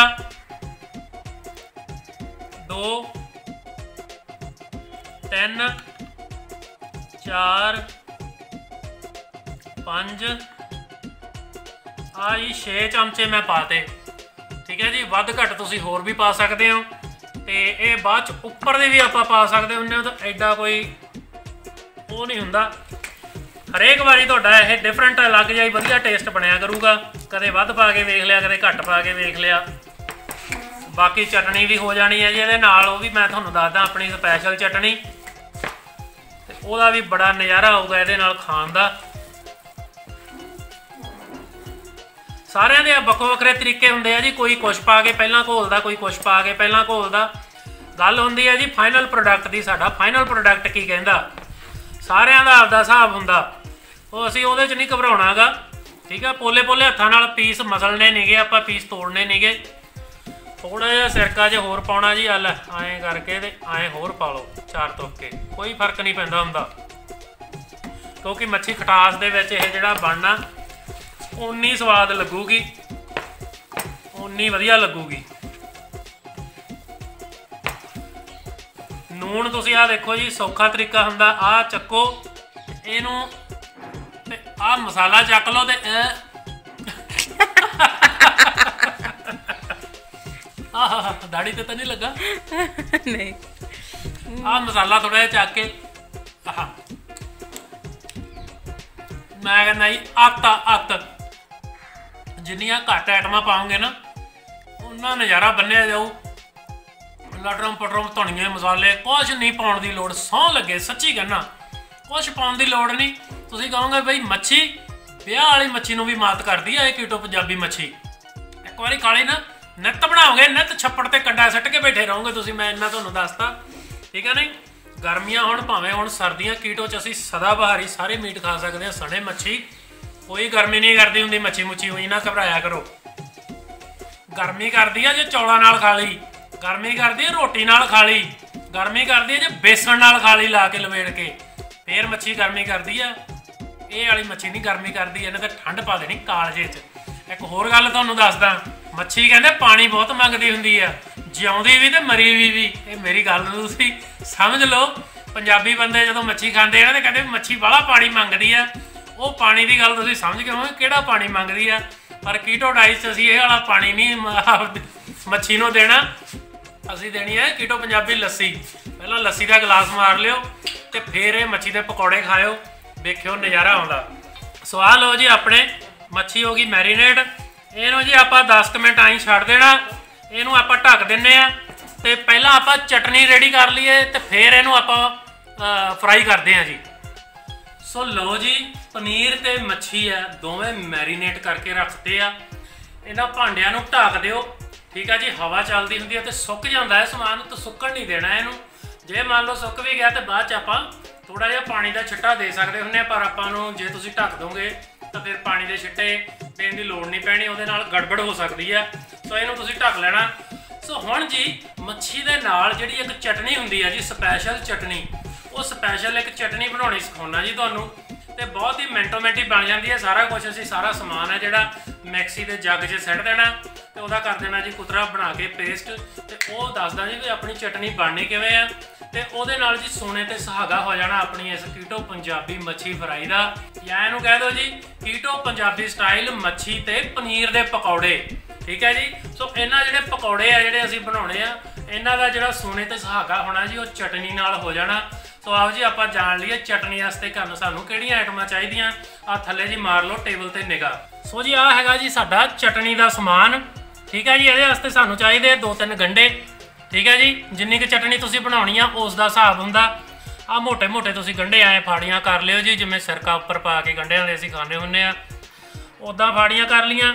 2, 3, 4, 5, आ जी 6 चमचे मैं पाते, ठीक है जी। वध घट तुसीं होर भी पा सकते हो। तो ये बाद च उपर दे भी आपां पा सकते होंगे, तो एडा कोई वो नहीं हुंदा। हरेक बारी तुहाडा यह डिफरेंट अलग जिहा वधिया टेस्ट बनया करूगा। कदे वध पा के वेख लिया, कदे घट पा के वेख लिया। बाकी चटनी भी हो जानी है जी इहदे नाल, वो भी मैं तुहानूं दसदा अपनी स्पैशल चटनी। ते ओहदा भी बड़ा नज़ारा होऊगा इहदे नाल खाण दा। सारिਆਂ ਦੇ ਵੱਖੋ ਵੱਖਰੇ तरीके हुंदे आ जी। कोई कुछ पा के पहलां घोलदा, कोई कुछ पा के पहलां घोलदा। गल हुंदी है जी फाइनल प्रोडक्ट दी। साडा फाइनल प्रोडक्ट की कहंदा, सारिਆਂ ਦਾ आपदा हिसाब हुंदा। ਉਹ ਅਸੀਂ ਉਹਦੇ 'ਚ ਨਹੀਂ ਘਬਰਾਉਣਾ ਗਾ, ठीक है। पोले पोले हत्थां नाल पीस मसलने नहीं गे, आपां पीस तोड़ने नहीं गे। थोड़ा जिहा सिरका जे होर पाउणा जी, हल ऐं करके ते ऐं होर पा लो 4 तुपके, कोई फर्क नहीं पैंदा हुंदा। क्योंकि मच्छी खटास दे विच इह जिहड़ा बनना उन्नी स्वाद लगूगी, उन्नी वधिया लगूगी। ਨੂਣ ਤੁਸੀਂ ਆ देखो जी सौखा तरीका हुंदा। आ चक्को इहनूं ते आ मसाला चक लो ते दाड़ी ते तो नहीं लगा नहीं। आ मसाला थोड़ा जिहा चक के मैं कहना जी अत जिन्नियां घट आइटमां पाओगे ना उन्ना नज़ारा बन्निया जाऊ। लटरम पटरम धनिया मसाले कुछ नहीं पाउण दी लोड़, सौं लगे सच्ची कहना कुछ पाउण दी लोड़ नहीं। तुसीं कहोगे बई मच्छी ब्याह वाली मच्छी नूं भी मात करदी है कीटो पंजाबी मच्छी। एक बारी खा ली ना नित बनाओगे, नित छप्पड़ ते कंडा सट के बैठे रहोगे तुसीं। मैं इन्ना तुहानूं दसता, ठीक है। नहीं गर्मियां होण भावें हुण सर्दियां, कीटो च असीं सदाबहारी सारे मीट खा सकते हैं। सने मच्छी कोई गर्मी नहीं करती हुंदी। मच्छी मुच्छी होई ना घबराया करो। गर्मी करदी है जे चौलां नाल खा ली, गर्मी करदी है रोटी नाल खा ली, गर्मी करदी है जे बेसन नाल खा ली ला के लपेट के, फिर मच्छी गर्मी करदी है। ये वाली मच्छी नहीं गर्मी करदी, इन्हें तो ठंड पा देनी कालजे च। एक होर गल तुहानूं दसदा, मच्छी कहंदे पानी बहुत मंगदी हुंदी है, जिउंदी भी ते मरी भी। ये मेरी गल तुसीं समझ लो। पंजाबी बंदे जदों मच्छी खांदे हैं ना तो कहंदे मच्छी बाहला पानी मंगदी है। वो पानी की गल तुसीं समझ गए हो किहड़ा पानी मंगदी है। पर कीटो डाइट च असीं ये वाला पानी नहीं मच्छी नूं देना, असीं देनी है कीटो पंजाबी लस्सी। पहलां लस्सी का गिलास मार लिओ ते फिर ये मच्छी के पकौड़े खाओ, देखियो नज़ारा आउंदा। सो आ लो जी अपने मच्छी हो गई मैरीनेट। इहनूं जी आपां 10 मिनट आई छड्ड देना। इहनूं आपां ढक दिंदे आ ते पहलां आपां चटनी रेडी कर लईए ते फिर इहनूं आपां फ्राई करते हैं जी। सो लो जी पनीर ते मच्छी है दोवें मैरीनेट करके रखते आ। ਇਹਨਾਂ ਭਾਂਡਿਆਂ ਨੂੰ ਢੱਕ ਦਿਓ। ठीक है जी, हवा चलती होंगी तो सुक जाता है समान, तो सुकन नहीं देना इनू। जे मान लो सुक भी गया तो बाद च आपां थोड़ा जिहा पानी का छिट्टा दे सकते होंगे, पर आपां नूं जे तुसीं ढक दोगे तो फिर पानी के छिट्टे देने की लोड़ नहीं पैनी, उहदे नाल गड़बड़ हो सकती है। सो इनू तुसीं ढक लेना। सो हुण जी मच्छी दे नाल जिहड़ी एक चटनी हुंदी है जी, स्पैशल चटनी, वो स्पैशल एक चटनी बनाउणी सिखाउणा जी तुहानूं, ते बहुत ही मिंटो मिंट ही बन जाती है। सारा कुछ असीं सारा समान है जिहड़ा मैक्सी के जग 'च सैट देना ते ਉਹਦਾ कर देना जी कुतरा बना के पेस्ट, ते ਉਹ ਦੱਸਦਾ जी भी अपनी चटनी बननी किवें आ, ਤੇ ਉਹਦੇ ਨਾਲ ਜੀ ਸੋਨੇ ਤੇ ਸੁਹਾਗਾ ਹੋ ਜਾਣਾ ਆਪਣੀ ਇਸ ਕੀਟੋ ਪੰਜਾਬੀ ਮੱਛੀ ਫਰਾਈ ਦਾ, ਜਾਂ ਇਹਨੂੰ ਕਹਿ ਦਿਓ ਜੀ ਕੀਟੋ ਪੰਜਾਬੀ ਸਟਾਈਲ ਮੱਛੀ ਤੇ ਪਨੀਰ ਦੇ ਪਕੌੜੇ। ਠੀਕ ਹੈ ਜੀ। ਸੋ ਇਹਨਾਂ ਜਿਹੜੇ ਪਕੌੜੇ ਆ ਜਿਹੜੇ ਅਸੀਂ ਬਣਾਉਣੇ ਆ, ਇਹਨਾਂ ਦਾ ਜਿਹੜਾ ਸੋਨੇ ਤੇ ਸੁਹਾਗਾ ਹੋਣਾ ਜੀ ਉਹ ਚਟਨੀ ਨਾਲ ਹੋ ਜਾਣਾ। ਸੋ ਆਓ ਜੀ ਆਪਾਂ ਜਾਣ ਲਈਏ ਚਟਨੀ ਵਾਸਤੇ ਸਾਨੂੰ ਕਿਹੜੀਆਂ ਆਈਟਮਾਂ ਚਾਹੀਦੀਆਂ। ਆ ਥੱਲੇ ਜੀ ਮਾਰ ਲਓ ਟੇਬਲ ਤੇ ਨਿਗਾਹ। ਸੋ ਜੀ ਆ ਹੈਗਾ ਜੀ ਸਾਡਾ ਚਟਨੀ ਦਾ ਸਮਾਨ। ਠੀਕ ਹੈ ਜੀ। ਇਹਦੇ ਵਾਸਤੇ ਸਾਨੂੰ ਚਾਹੀਦੇ 2-3 ਗੰਢੇ। ठीक है जी। जिन्नी की चटनी तुसीं बनाउणी आ उसका हिसाब हुंदा। आ मोटे मोटे तुसीं गंढे ऐ फाड़ियां कर लियो जी, जिवें सिरका उपर पा के गंढियां दे असीं खाने हुंदे आ, उदां फाड़ियां कर लियां।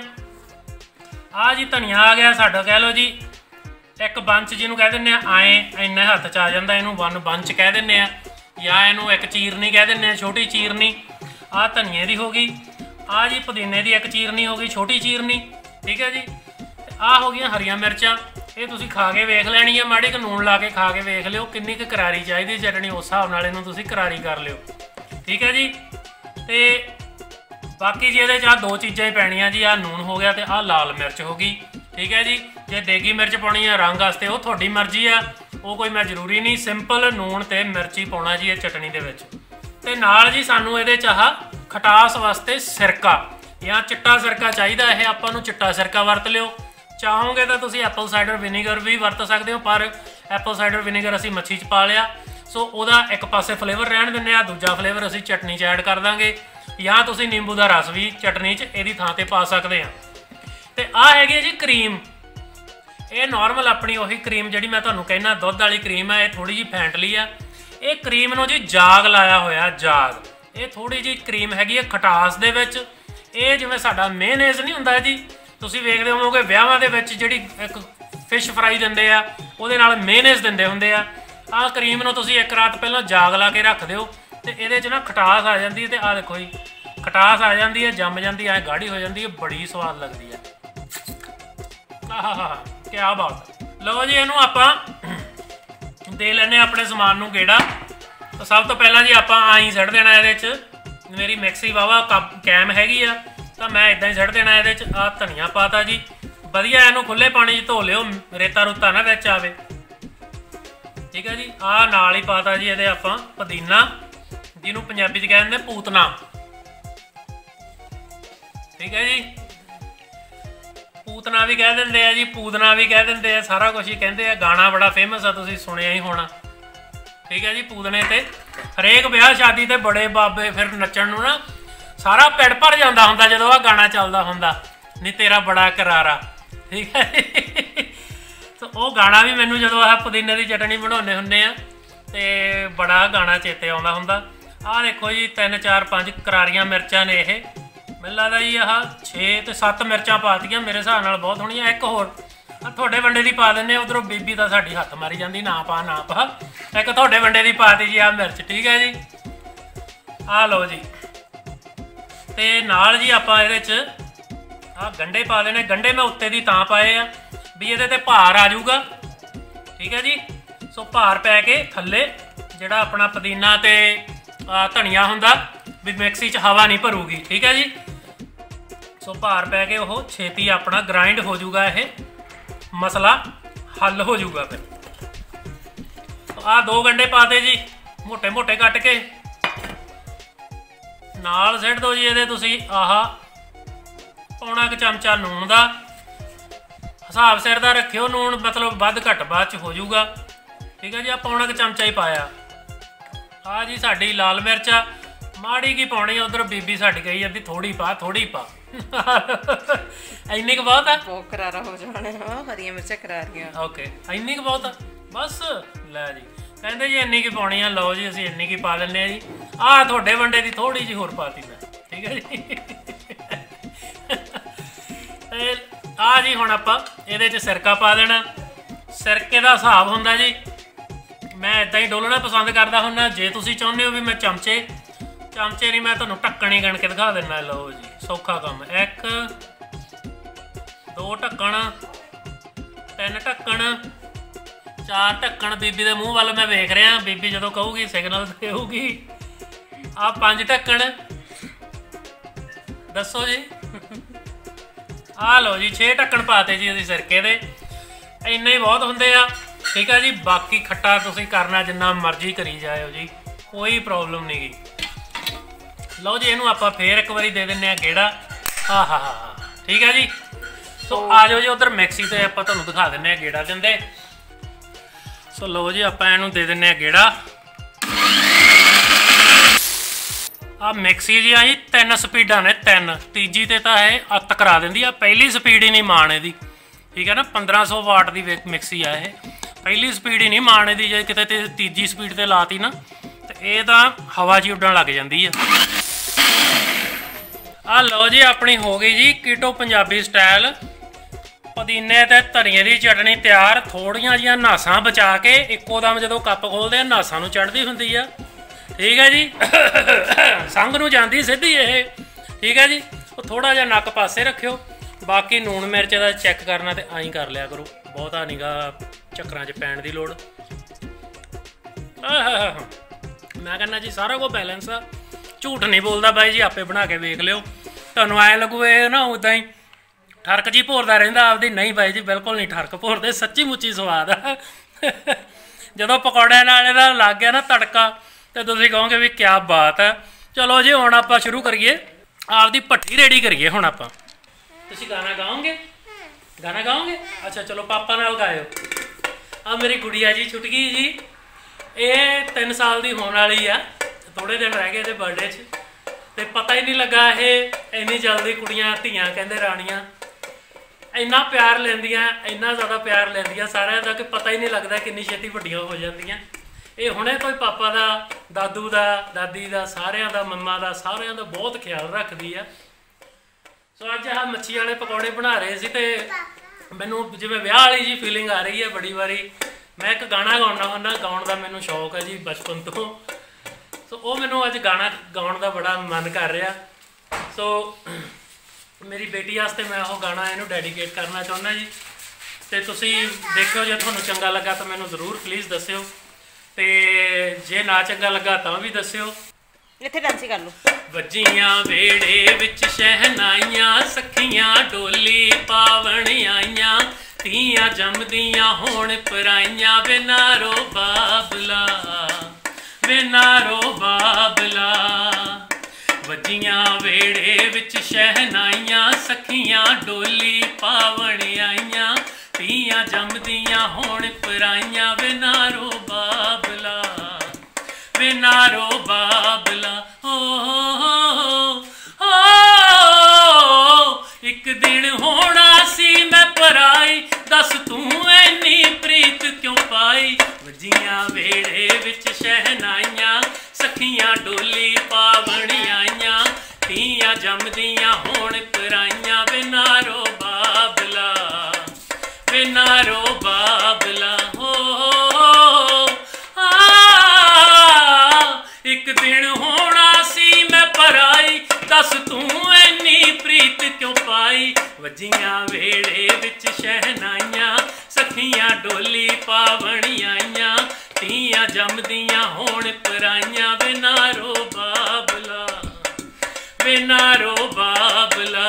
आ जी धनिया आ गया साडा, कह लो जी एक बंच जिन्हों कह दिंदे आ, आए इन्ना हत्थ च आ जांदा, इहनूं वन बंच कह दिंदे आ, या इहनूं एक चीरनी कह दिंदे आ, छोटी चीरनी। आ धनिए दी हो गई। आ जी पुदीने दी एक चीरनी हो गई, छोटी चीरनी। ठीक है जी। आ हो गई हरियां मिर्चां, ये तुसीं खा के वेख लैनी है, माड़ी क लूण ला के खा के वेख लियो किन्नी क करारी चाहिदी चटनी, उस हिसाब नाल इहनूं तुसीं करारी कर लियो। ठीक है जी। ते बाकी जी इहदे च 2 चीज़ां ही पैणियां जी, आ नून हो गया ते आ लाल मिर्च हो गई। ठीक है जी। जे देगी मिर्च पाउणी है रंग वास्ते वो तुहाडी मर्जी आ, वो कोई मैं जरूरी नहीं, सिंपल नून ते मिर्च ही पाउणा जी ये चटनी दे विच। ते नाल जी सानूं इहदे च आह खटास वास्ते सिरका या चिट्टा सिरका चाहिदा, ये आपां नूं चिट्टा सिरका वरत लियो। चाहोगे तो तुसीं एप्पल साइडर विनेगर भी वरत सकते हो, पर एप्पल साइडर विनेगर असीं मच्छी च पा लिया, सो ਉਹਦਾ एक पासे फ्लेवर रहन दिंदे आ, दूजा फ्लेवर असीं चटनी च ऐड कर दांगे, या तुसीं नींबू का रस भी चटनी च ਇਹਦੀ ਥਾਂ ਤੇ पा सकते हैं। ਤੇ आ हैगी जी क्रीम। ਇਹ नॉर्मल अपनी ਉਹੀ क्रीम ਜਿਹੜੀ मैं ਤੁਹਾਨੂੰ कहना ਦੁੱਧ वाली क्रीम है, ये थोड़ी जी फैंटली आ। ਇਹ क्रीम ਨੂੰ जी जाग लाया होया, जाग। ਇਹ थोड़ी जी क्रीम हैगी खटास ਦੇ ਵਿੱਚ। ਇਹ ਜਿਵੇਂ ਸਾਡਾ ਮੇਅਨੀਜ਼ नहीं ਹੁੰਦਾ जी, ਤੁਸੀਂ ਵੇਖਦੇ ਹੋਵੋਗੇ ਵਿਆਹਾਂ ਦੇ ਵਿੱਚ ਜਿਹੜੀ ਇੱਕ ਫਿਸ਼ ਫਰਾਈ ਦਿੰਦੇ ਆ ਉਹਦੇ ਨਾਲ ਮੇਅਨੀਜ਼ ਦਿੰਦੇ ਹੁੰਦੇ ਆ। ਆਹ ਕਰੀਮ ਨੂੰ ਤੁਸੀਂ ਇੱਕ ਰਾਤ ਪਹਿਲਾਂ ਜਾਗ ਲਾ ਕੇ ਰੱਖ ਦਿਓ ਤੇ ਇਹਦੇ 'ਚ ਨਾ ਖਟਾਸ ਆ ਜਾਂਦੀ ਹੈ। ਤੇ ਆਹ ਦੇਖੋ ਜੀ ਖਟਾਸ ਆ ਜਾਂਦੀ ਹੈ, ਜੰਮ ਜਾਂਦੀ ਐ, ਗਾੜੀ ਹੋ ਜਾਂਦੀ ਹੈ, ਬੜੀ ਸਵਾਦ ਲੱਗਦੀ ਹੈ। ਆਹਾ ਕੀ ਬਾਤ। ਲਓ ਜੀ ਇਹਨੂੰ ਆਪਾਂ ਦੇ ਲੈਂਦੇ ਆਪਣੇ ਸਮਾਨ ਨੂੰ ਗੇੜਾ। ਤਾਂ ਸਭ ਤੋਂ ਪਹਿਲਾਂ ਜੀ ਆਪਾਂ ਆਈ ਸੁੱਟ ਦੇਣਾ ਇਹਦੇ 'ਚ। ਮੇਰੀ ਮਿਕਸੀ ਵਾਵਾ ਕੈਮ ਹੈਗੀ ਆ, तो मैं इदा ही सट देना। ये आ धनिया पाता जी, वधिया इनू खुले पानी धो लियो, रेता रुता ना विच आवे। ठीक है जी। आ नाल ही पाता जी ये आपां पुदीना, जिन्हों पंजाबी च कह दिंदे पूतना। ठीक है जी। पूतना भी कह दिंदे आ जी, पूतना भी कह दिंदे आ, सारा कुछ ही कहते हैं। गाना बड़ा फेमस आ, तुसीं सुनिया ही होना। ठीक है जी। पूतने ते हरेक ब्याह शादी ते बड़े बाबे फिर नच्चण नूं ना सारा पिंड भर जाता होंदा जदों आ गाना चलदा होंदा, नी तेरा बड़ा करारा। ठीक है। तो वो गाना भी मैनूं जदों आ पुदीने की चटनी बनाउने हुंदे आ ते बड़ा गाना चेते आउंदा हुंदा। आ देखो जी 3 4 5 करारियां मिर्चां ने, ये मैनूं लगदा जी आह 6 ते 7 मिर्चां पातियां मेरे हिसाब नाल बहुत होणीआं। एक होर तुहाडे वंडे दी पा दिंदे, उधरों बीबी तां साडी हत्थ मारी जांदी, ना पा ना पा। एक तुहाडे वंडे दी पाती जी आ मिर्च। ठीक है जी। आ लो जी। ते नाल जी आपां इहदे च आ गंढे पा देने। गंढे मैं उत्ते दी तां पाए आ भी इहदे ते भार आ जाऊगा। ठीक है जी। सो भार पै के थल्ले जिहड़ा अपना पुदीना ते धनिया हुंदा भी मिक्सी च हवा नहीं भरूगी। ठीक है जी। सो भार पै के वो छेती अपना ग्राइंड हो जाऊगा, यह मसला हल हो जाऊगा। फिर आ 2 गंढे पाते जी मोटे मोटे कट के, नाल सिट दो जी ये तुसी आह पौना क चमचा नून का। हिसाब सिर का रखियो नून, मतलब वध घट बाद च हो जाऊगा। ठीक है जी। आ पौना क चमचा ही पाया। आ जी साडी लाल मिर्च माड़ी की पाउणी, उधर बीबी साडी कही जाती थोड़ी पा थोड़ी पा। इन्नी क बहुत है, बहुत करारा हो जाने। हाँ हरियां मिर्चां करारियां। ओके इन्नी क बहुत है बस। लै जी कहते जी इन्नी की पाउणी है, लो जी असीं इन्नी की पा लैंदे जी। आ तुहाडे वंडे दी थोड़ी जी होर पाती मैं। ठीक है जी। ਆ ਜੀ ਹੁਣ ਆਪਾਂ ਇਹਦੇ 'ਚ ਸਿਰਕਾ ਪਾ ਦੇਣਾ। ਸਿਰਕੇ ਦਾ ਹਿਸਾਬ ਹੁੰਦਾ ਜੀ, ਮੈਂ ਇਦਾਂ ਹੀ ਡੋਲਣਾ ਪਸੰਦ ਕਰਦਾ ਹੁੰਦਾ। ਜੇ ਤੁਸੀਂ ਚਾਹੁੰਦੇ ਹੋ ਵੀ ਮੈਂ ਚਮਚੇ ਨਹੀਂ, ਮੈਂ ਤੁਹਾਨੂੰ ਢੱਕਣ ਹੀ ਗਣ ਕੇ ਦਿਖਾ ਦਿੰਦਾ। ਲਓ ਜੀ, ਸੌਖਾ ਕੰਮ। 1 2 ਢੱਕਣ, 3 ਢੱਕਣ, 4 ਢੱਕਣ। ਬੀਬੀ ਦੇ ਮੂੰਹ ਵੱਲ ਮੈਂ ਵੇਖ ਰਿਹਾ, ਬੀਬੀ ਜਦੋਂ ਕਹੂਗੀ ਸਿਗਨਲ ਦੇਊਗੀ। ਆ 5 ਢੱਕਣ, ਦੱਸੋ ਜੀ। ਆ ਲਓ ਜੀ 6 ਢੱਕਣ ਪਾਤੇ ਜੀ ਅਸੀਂ ਸਿਰਕੇ ਦੇ। ਇੰਨੇ ਹੀ ਬਹੁਤ ਹੁੰਦੇ ਆ, ਠੀਕ ਆ ਜੀ। ਬਾਕੀ ਖੱਟਾ ਤੁਸੀਂ ਕਰਨਾ ਜਿੰਨਾ ਮਰਜ਼ੀ ਕਰੀ ਜਾਇਓ ਜੀ, ਕੋਈ ਪ੍ਰੋਬਲਮ ਨਹੀਂ ਗੀ। ਲਓ ਜੀ, ਇਹਨੂੰ ਆਪਾਂ ਫੇਰ ਇੱਕ ਵਾਰੀ ਦੇ ਦਿੰਦੇ ਆ ਗੇੜਾ। ਆਹਾ, ਠੀਕ ਆ ਜੀ। ਸੋ ਆ ਜਾਓ ਜੀ ਉਧਰ ਮਿਕਸੀ ਤੇ, ਆਪਾਂ ਤੁਹਾਨੂੰ ਦਿਖਾ ਦਿੰਦੇ ਆ ਗੇੜਾ ਦਿੰਦੇ। ਸੋ ਲਓ ਜੀ, ਆਪਾਂ ਇਹਨੂੰ ਦੇ ਦਿੰਦੇ ਆ ਗੇੜਾ। ਆ ਮਿਕਸੀ ਜੀ ਆ ਜੀ 3 ਸਪੀਡਾਂ ਨੇ, 3। ਤੀਜੀ ਤੇ ਤਾਂ ਇਹ ਅੱਤ ਕਰਾ ਦਿੰਦੀ ਆ, ਪਹਿਲੀ ਸਪੀਡ ਹੀ ਨਹੀਂ ਮਾਣ ਇਹਦੀ, ਠੀਕ ਹੈ ਨਾ। 1500 ਵਾਟ ਦੀ ਮਿਕਸੀ ਆ ਇਹ, ਪਹਿਲੀ ਸਪੀਡ ਹੀ ਨਹੀਂ ਮਾਣ ਇਹਦੀ। ਜੇ ਕਿਤੇ ਤੇ ਤੀਜੀ ਸਪੀਡ ਤੇ ਲਾਤੀ ਨਾ ਤੇ ਇਹ ਤਾਂ ਹਵਾ 'ਚ ਹੀ ਉੱਡਣ ਲੱਗ ਜਾਂਦੀ ਆ। ਆ ਲਓ ਜੀ, ਆਪਣੀ ਹੋ ਗਈ ਜੀ ਕੀਟੋ ਪੰਜਾਬੀ ਸਟਾਈਲ ਪੁਦੀਨੇ ਤੇ ਧਨੀਏ ਦੀ ਚਟਣੀ ਤਿਆਰ। ਥੋੜੀਆਂ ਜਿਹੀਆਂ ਨਾਸਾਂ ਬਚਾ ਕੇ, ਇੱਕੋ ਦਮ ਜਦੋਂ ਕੱਪ ਖੋਲਦੇ ਆ ਨਾਸਾਂ ਨੂੰ ਚੜ੍ਹਦੀ ਹੁੰਦੀ ਆ, ਠੀਕ ਹੈ ਜੀ। ਸੰਗ ਨੂੰ ਜਾਂਦੀ ਸਿੱਧੀ ਇਹ, ਠੀਕ ਹੈ ਜੀ। ਉਹ ਥੋੜਾ ਜਿਹਾ ਨੱਕ ਪਾਸੇ ਰੱਖਿਓ। ਬਾਕੀ ਲੂਣ ਮਿਰਚ ਦਾ ਚੈੱਕ ਕਰਨਾ ਤੇ ਆਈ ਕਰ ਲਿਆ ਕਰੋ, ਬਹੁਤਾ ਨੀਗਾ ਚੱਕਰਾਂ 'ਚ ਪੈਣ ਦੀ ਲੋੜ। ਮੈਂ ਕਹਿੰਦਾ ਜੀ ਸਾਰਾ ਕੁਝ ਬੈਲੈਂਸ ਆ, ਝੂਠ ਨਹੀਂ ਬੋਲਦਾ ਬਾਈ ਜੀ, ਆਪੇ ਬਣਾ ਕੇ ਵੇਖ ਲਿਓ। ਤੁਹਾਨੂੰ ਐਂ ਲੱਗੂ ਇਹ ਨਾ ਉੱਦਾਂ ਹੀ ਠਰਕ ਜੀ ਭੋਰਦਾ ਰਹਿੰਦਾ ਆਪਦੀ। ਨਹੀਂ ਬਾਈ ਜੀ, ਬਿਲਕੁਲ ਨਹੀਂ ਠਰਕ ਭੋਰਦੇ, ਸੱਚੀ ਮੁੱਚੀ ਸਵਾਦ ਆ। ਜਦੋਂ ਪਕੌੜਿਆਂ ਨਾਲ ਇਹਦਾ ਲੱਗ ਗਿਆ ਨਾ ਤੜਕਾ ਤੇ ਤੁਸੀਂ ਕਹੋਗੇ ਵੀ ਕਿਆ ਬਾਤ ਹੈ। ਚਲੋ ਜੀ, ਹੁਣ ਆਪਾਂ ਸ਼ੁਰੂ ਕਰੀਏ, ਆਪਦੀ ਭੱਠੀ ਰੈਡੀ ਕਰੀਏ। ਹੁਣ ਆਪਾਂ, ਤੁਸੀਂ ਗਾਣਾ ਗਾਓਗੇ? ਗਾਣਾ ਗਾਓਗੇ? ਅੱਛਾ ਚਲੋ, ਪਾਪਾ ਨਾਲ ਗਾਇਓ। ਆ ਮੇਰੀ ਗੁੜੀਆ ਜੀ ਛੁੱਟ ਗਈ ਜੀ, ਇਹ 3 ਸਾਲ ਦੀ ਹੋਣ ਵਾਲੀ ਆ। ਥੋੜੇ ਦਿਨ ਰਹਿ ਗਏ ਇਹਦੇ ਬਰਥਡੇ 'ਚ ਤੇ ਪਤਾ ਹੀ ਨਹੀਂ ਲੱਗਾ ਇਹ ਇੰਨੀ ਜਲਦੀ। ਕੁੜੀਆਂ ਧੀਆਂ ਕਹਿੰਦੇ ਰਾਣੀਆਂ ਇੰਨਾ ਪਿਆਰ ਲੈਂਦੀਆਂ, ਇੰਨਾ ਜ਼ਿਆਦਾ ਪਿਆਰ ਲੈਂਦੀਆਂ ਸਾਰਿਆਂ ਦਾ ਕਿ ਪਤਾ ਹੀ ਨਹੀਂ ਲੱਗਦਾ ਕਿੰਨੀ ਛੇਤੀ ਵੱਡੀਆਂ ਹੋ ਜਾਂਦੀਆਂ। ਇਹ ਹੁਣੇ ਤੋਂ ਹੀ ਪਾਪਾ ਦਾ, ਦਾਦੂ ਦਾ, ਦਾਦੀ ਦਾ, ਸਾਰਿਆਂ ਦਾ, ਮੰਮਾ ਦਾ, ਸਾਰਿਆਂ ਦਾ ਬਹੁਤ ਖਿਆਲ ਰੱਖਦੀ ਆ। ਸੋ ਅੱਜ ਆਹ ਮੱਛੀ ਵਾਲੇ ਪਕੌੜੇ ਬਣਾ ਰਹੇ ਸੀ ਤੇ ਮੈਨੂੰ ਜਿਵੇਂ ਵਿਆਹ ਵਾਲੀ ਜੀ ਫੀਲਿੰਗ ਆ ਰਹੀ ਹੈ। ਬੜੀ ਵਾਰੀ ਮੈਂ ਇੱਕ ਗਾਣਾ ਗਾਉਣਾ ਹੁੰਦਾ, ਗਾਉਣ ਦਾ ਮੈਨੂੰ ਸ਼ੌਕ ਹੈ ਜੀ ਬਚਪਨ ਤੋਂ। ਸੋ ਉਹ ਮੈਨੂੰ ਅੱਜ ਗਾਣਾ ਗਾਉਣ ਦਾ ਬੜਾ ਮਨ ਕਰ ਰਿਹਾ। ਸੋ ਮੇਰੀ ਬੇਟੀ ਵਾਸਤੇ ਮੈਂ ਉਹ ਗਾਣਾ ਇਹਨੂੰ ਡੈਡੀਕੇਟ ਕਰਨਾ ਚਾਹੁੰਦਾ ਜੀ। ਤੇ ਤੁਸੀਂ ਦੇਖਿਓ, ਜੇ ਤੁਹਾਨੂੰ ਚੰਗਾ ਲੱਗਾ ਤਾਂ ਮੈਨੂੰ ਜ਼ਰੂਰ ਪਲੀਜ਼ ਦੱਸਿਓ, ਤੇ ਜੇ ਨਾ ਚੰਗਾ ਲੱਗਾ ਤਾਂ ਵੀ ਦੱਸਿਓ। ਇੱਥੇ ਡਾਂਸ ਕਰ ਲਓ। ਵੱਜੀਆਂ ਵੇੜੇ ਵਿੱਚ ਸ਼ਹਿਨਾਈਆਂ, ਸਖੀਆਂ ਡੋਲੀ ਪਾਵਣ ਆਈਆਂ, ਧੀਆਂ ਜੰਮਦੀਆਂ ਹੋਣ ਪਰਾਈਆਂ, ਵੇ ਨਾਰੋ ਬਾਬਲਾ, ਵੇ ਨਾਰੋ ਬਾਬਲਾ। ਵੱਜੀਆਂ ਵੇੜੇ ਵਿੱਚ ਸ਼ਹਿਨਾਈਆਂ, ਸਖੀਆਂ ਡੋਲੀ ਪਾਵਣ ਆਈਆਂ, ਧੀਆਂ ਜੰਮਦੀਆਂ ਹੋਣ ਪਰਾਈਆਂ, ਵੇ ਨਾਰੋ ਬਾਬਲਾ, ਵੇ ਨਾਰੋ ਬਾਬਲਾ। ਇੱਕ ਦਿਨ ਹੋਣਾ ਸੀ ਮੈਂ ਪਰਾਈ, ਦੱਸ ਤੂੰ ਐਨੀ ਪ੍ਰੀਤ ਕਿਉਂ ਪਾਈ। ਵੱਜੀਆਂ ਵੇੜੇ ਵਿੱਚ ਸ਼ਹਿਨਾਈਆਂ, ਸਖੀਆਂ ਡੋਲੀ ਪਾਵਣ ਆਈਆਂ, ਧੀਆਂ ਜੰਮਦੀਆਂ ਹੋਣ ਪਰਾਈਆਂ, ਵੇ ਨਾਰੋ ਬਾਬਲਾ, ਵੇ ਨਾਰੋ ਬਾਬਲਾ। ਇੱਕ ਦਿਨ ਹੋਣਾ ਸੀ ਮੈਂ ਪਰਾਈ, ਦੱਸ ਤੂੰ ਐਨੀ ਪ੍ਰੀਤ ਕਿਉਂ ਪਾਈ। ਵੱਜੀਆਂ ਵੇੜੇ ਵਿੱਚ ਸ਼ਹਿਨਾਈਆਂ, ਸਖੀਆਂ ਡੋਲੀ ਪਾਵਣ ਆਈਆਂ, ਧੀਆਂ ਜੰਮਦੀਆਂ ਹੋਣ ਪਰਾਈਆਂ, ਵੇ ਨਾਰੋ ਬਾਬਲਾ, ਵੇ ਨਾਰੋ ਬਾਬਲਾ।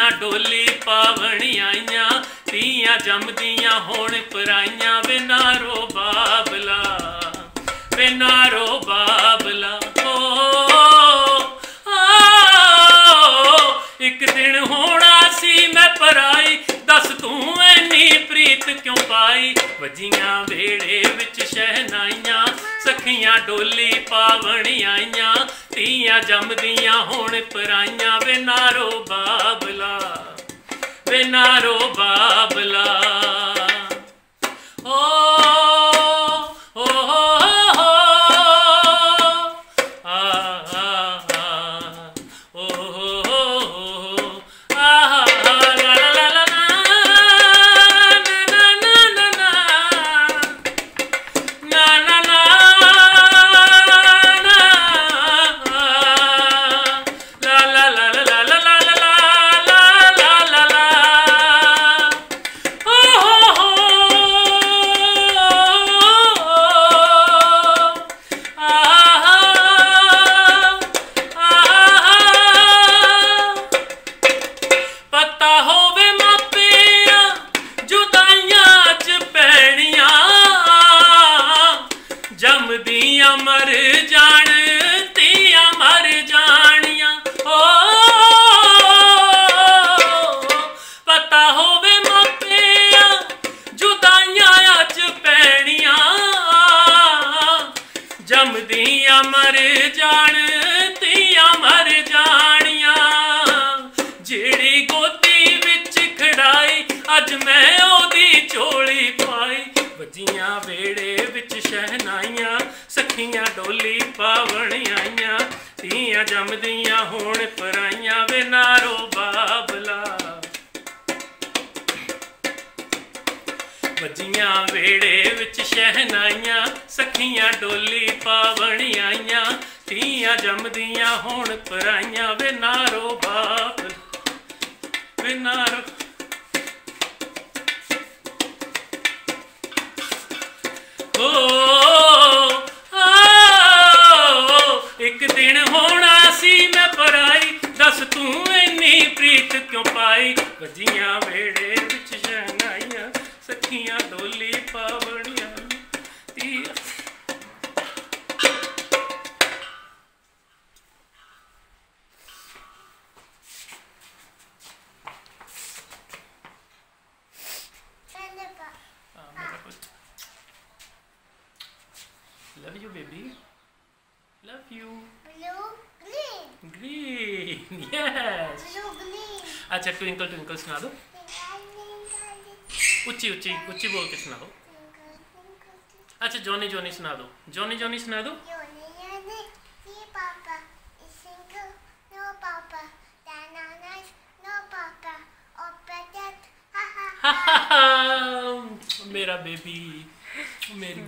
सखियां डोली पावण आईयां धीयां जमदियां होण पराइयां वे नारो बाबला वे नारो बाबला एक दिन होना सी मैं पराई दस तू इन्नी प्रीत क्यों पाई वजियां वेड़े विच शहनाइयां सखियां डोली पावण आईयां धीयां जमदियां होण पराइयां वे नारो बाबला वे नारो बाबला ओ मर जान तियां मर जानियां ओ पता होवे मापिया जुदाइयां अज पैणियां जमदियां मर जान तियां मर जानियां जेड़ी गोदी विच खड़ाई अज मैं ओदी झोली पाई वजियां वेड़े विच शहनाइयां सखियां डोली पावण आईयां धीयां जमदियां होण पराइयां वे नारो बाबला वजियां वेड़े विच शहनाइयां सखियां डोली पावण आईयां धीयां जमदियां होण पराइयां वे नारो बाबला वे नारो एक दिन होना सी मैं पराई दस तू इन्नी प्रीत क्यों पाई वजियां वेड़े विच शहनाइयां सखियां डोली पावणियां धीयां Love you, baby. Love you. Blue, green. Green. Yes. Blue, green. अच्छा ट्विंकल ट्विंकल सुना दो ऊंची ऊंची ऊंची बोल के सुना दो अच्छा जॉनी जॉनी सुना दो जॉनी जॉनी सुना दो मेरा बेबी मेरी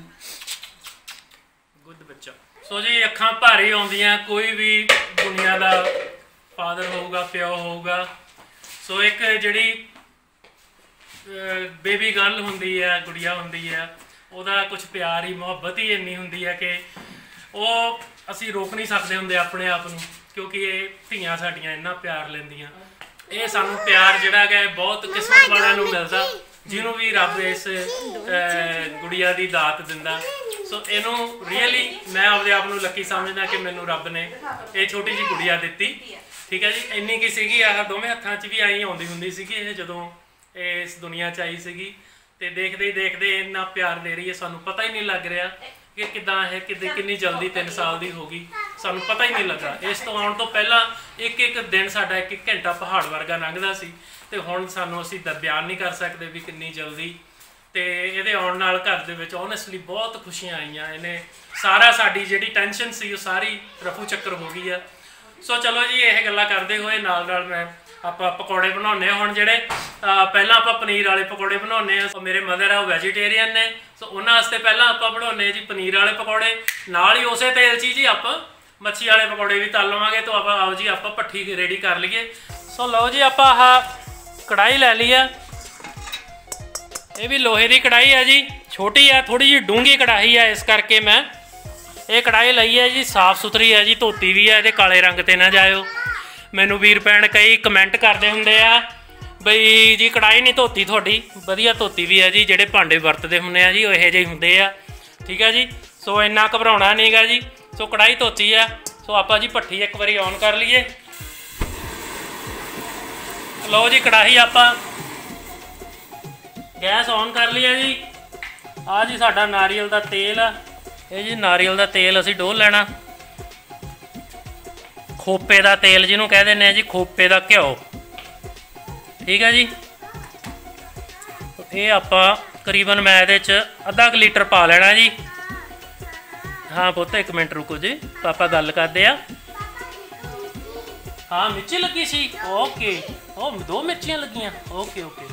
गुड बच्चा सो जी अखां भारी आउंदियां कोई भी दुनिया का फादर होगा प्यो होगा सो एक जिहड़ी बेबी गर्ल हुंदी है गुड़िया हुंदी है ਉਹਦਾ कुछ प्यार ही मुहब्बत ही इन्नी हुंदी है कि ਉਹ ਅਸੀਂ रोक नहीं सकते हुंदे अपने आप ਨੂੰ क्योंकि ये ਧੀਆਂ ਸਾਡੀਆਂ ਇੰਨਾ प्यार ਲੈਂਦੀਆਂ ਇਹ ਸਾਨੂੰ प्यार ਜਿਹੜਾ ਹੈ बहुत किस्मत वालिਆਂ ਨੂੰ मिलदा ਜਿਹਨੂੰ भी रब इस गुड़िया की दात दिंदा सो इनू रीयली मैं अपने आप को लकी समझदा कि मैनू रब ने ये छोटी जी गुड़िया दी ठीक है जी इन्नी की सी आह दोवें हत्थां च भी आई आउंदी हुंदी सी ये जदों इस दुनिया च आई सी ते देखदे ही देखदे इन्ना प्यार दे रही है सानू पता ही नहीं लग रहा कि किदां है किन्नी जल्दी 3 साल की हो गई सानू पता ही नहीं लगा इस तो आउण तो पहला एक एक दिन साडा एक घंटा पहाड़ वर्गा लंघदा सी ते हुण सानू असीं बयान नहीं कर सकते भी किन्नी जल्दी तो ये आने नाल घर दे विच ऑनेस्टली बहुत खुशियां आईयां इन्हें सारा साडी जिहड़ी टेंशन सी सारी रफू चक्कर हो गई है सो चलो जी यह गल्लां करदे होए नाल नाल मैं आपां पकौड़े बनाउने हुण जिहड़े पहलां आपां पनीर वाले पकौड़े बनाउने आ मेरे मदर है वैजीटेरियन ने सो उन्हां वास्ते पहलां आपां बनाउने जी पनीर वाले पकौड़े नाल ही उसे तेल च जी आपां मच्छी वाले पकौड़े भी तल लवांगे तो आपां आओ जी आपां भट्ठी रेडी कर लीए सो लो जी आपां आह कढ़ाई लै ली है ये भी लोहे की कढ़ाई है जी छोटी है थोड़ी जी डूंगी कढ़ाई है इस करके मैं ये कढ़ाई लई है जी साफ सुथरी है जी धोती भी है ये काले रंग ते ना जाओ ਮੈਨੂੰ ਵੀਰ ਭੈਣ ਕਈ ਕਮੈਂਟ ਕਰਦੇ ਹੁੰਦੇ ਆ ਬਈ ਜੀ ਕੜਾਈ ਨਹੀਂ ਧੋਤੀ ਤੁਹਾਡੀ। ਵਧੀਆ ਧੋਤੀ ਵੀ ਹੈ ਜੀ, ਜਿਹੜੇ ਭਾਂਡੇ ਵਰਤਦੇ ਹੁੰਦੇ ਆ ਜੀ ਉਹ ਇਹੋ ਜਿਹੇ ਹੁੰਦੇ ਆ, ਠੀਕ ਹੈ ਜੀ। ਸੋ ਇੰਨਾ ਘਬਰਾਉਣਾ ਨਹੀਂਗਾ ਜੀ। ਸੋ ਕੜਾਈ ਧੋਤੀ ਆ। ਸੋ ਆਪਾਂ ਜੀ ਭੱਠੀ ਇੱਕ ਵਾਰੀ ਔਨ ਕਰ ਲਈਏ। ਲਓ ਜੀ ਕੜਾਹੀ ਆਪਾਂ ਗੈਸ ਔਨ ਕਰ ਲਿਆ ਜੀ। ਆ ਜੀ ਸਾਡਾ ਨਾਰੀਅਲ ਦਾ ਤੇਲ ਆ, ਇਹ ਜੀ ਨਾਰੀਅਲ ਦਾ ਤੇਲ ਅਸੀਂ ਡੋਲ ਲੈਣਾ। ਖੋਪੇ ਦਾ ਤੇਲ ਜਿਹਨੂੰ ਕਹਿ ਦਿੰਦੇ ਆ ਜੀ, ਖੋਪੇ ਦਾ ਘਿਓ, ਠੀਕ ਹੈ ਜੀ। ਇਹ ਆਪਾਂ ਤਕਰੀਬਨ ਮੈਂ ਇਹਦੇ 'ਚ ਅੱਧਾ ਕੁ ਲੀਟਰ ਪਾ ਲੈਣਾ ਜੀ। ਹਾਂ ਪੁੱਤ ਇੱਕ ਮਿੰਟ ਰੁਕੋ ਜੀ, ਪਾਪਾ ਗੱਲ ਕਰਦੇ ਆ। ਹਾਂ ਮਿਰਚੀ ਲੱਗੀ ਸੀ, ਓਕੇ। ਉਹ 2 ਮਿਰਚੀਆਂ ਲੱਗੀਆਂ, ਓਕੇ ਓਕੇ।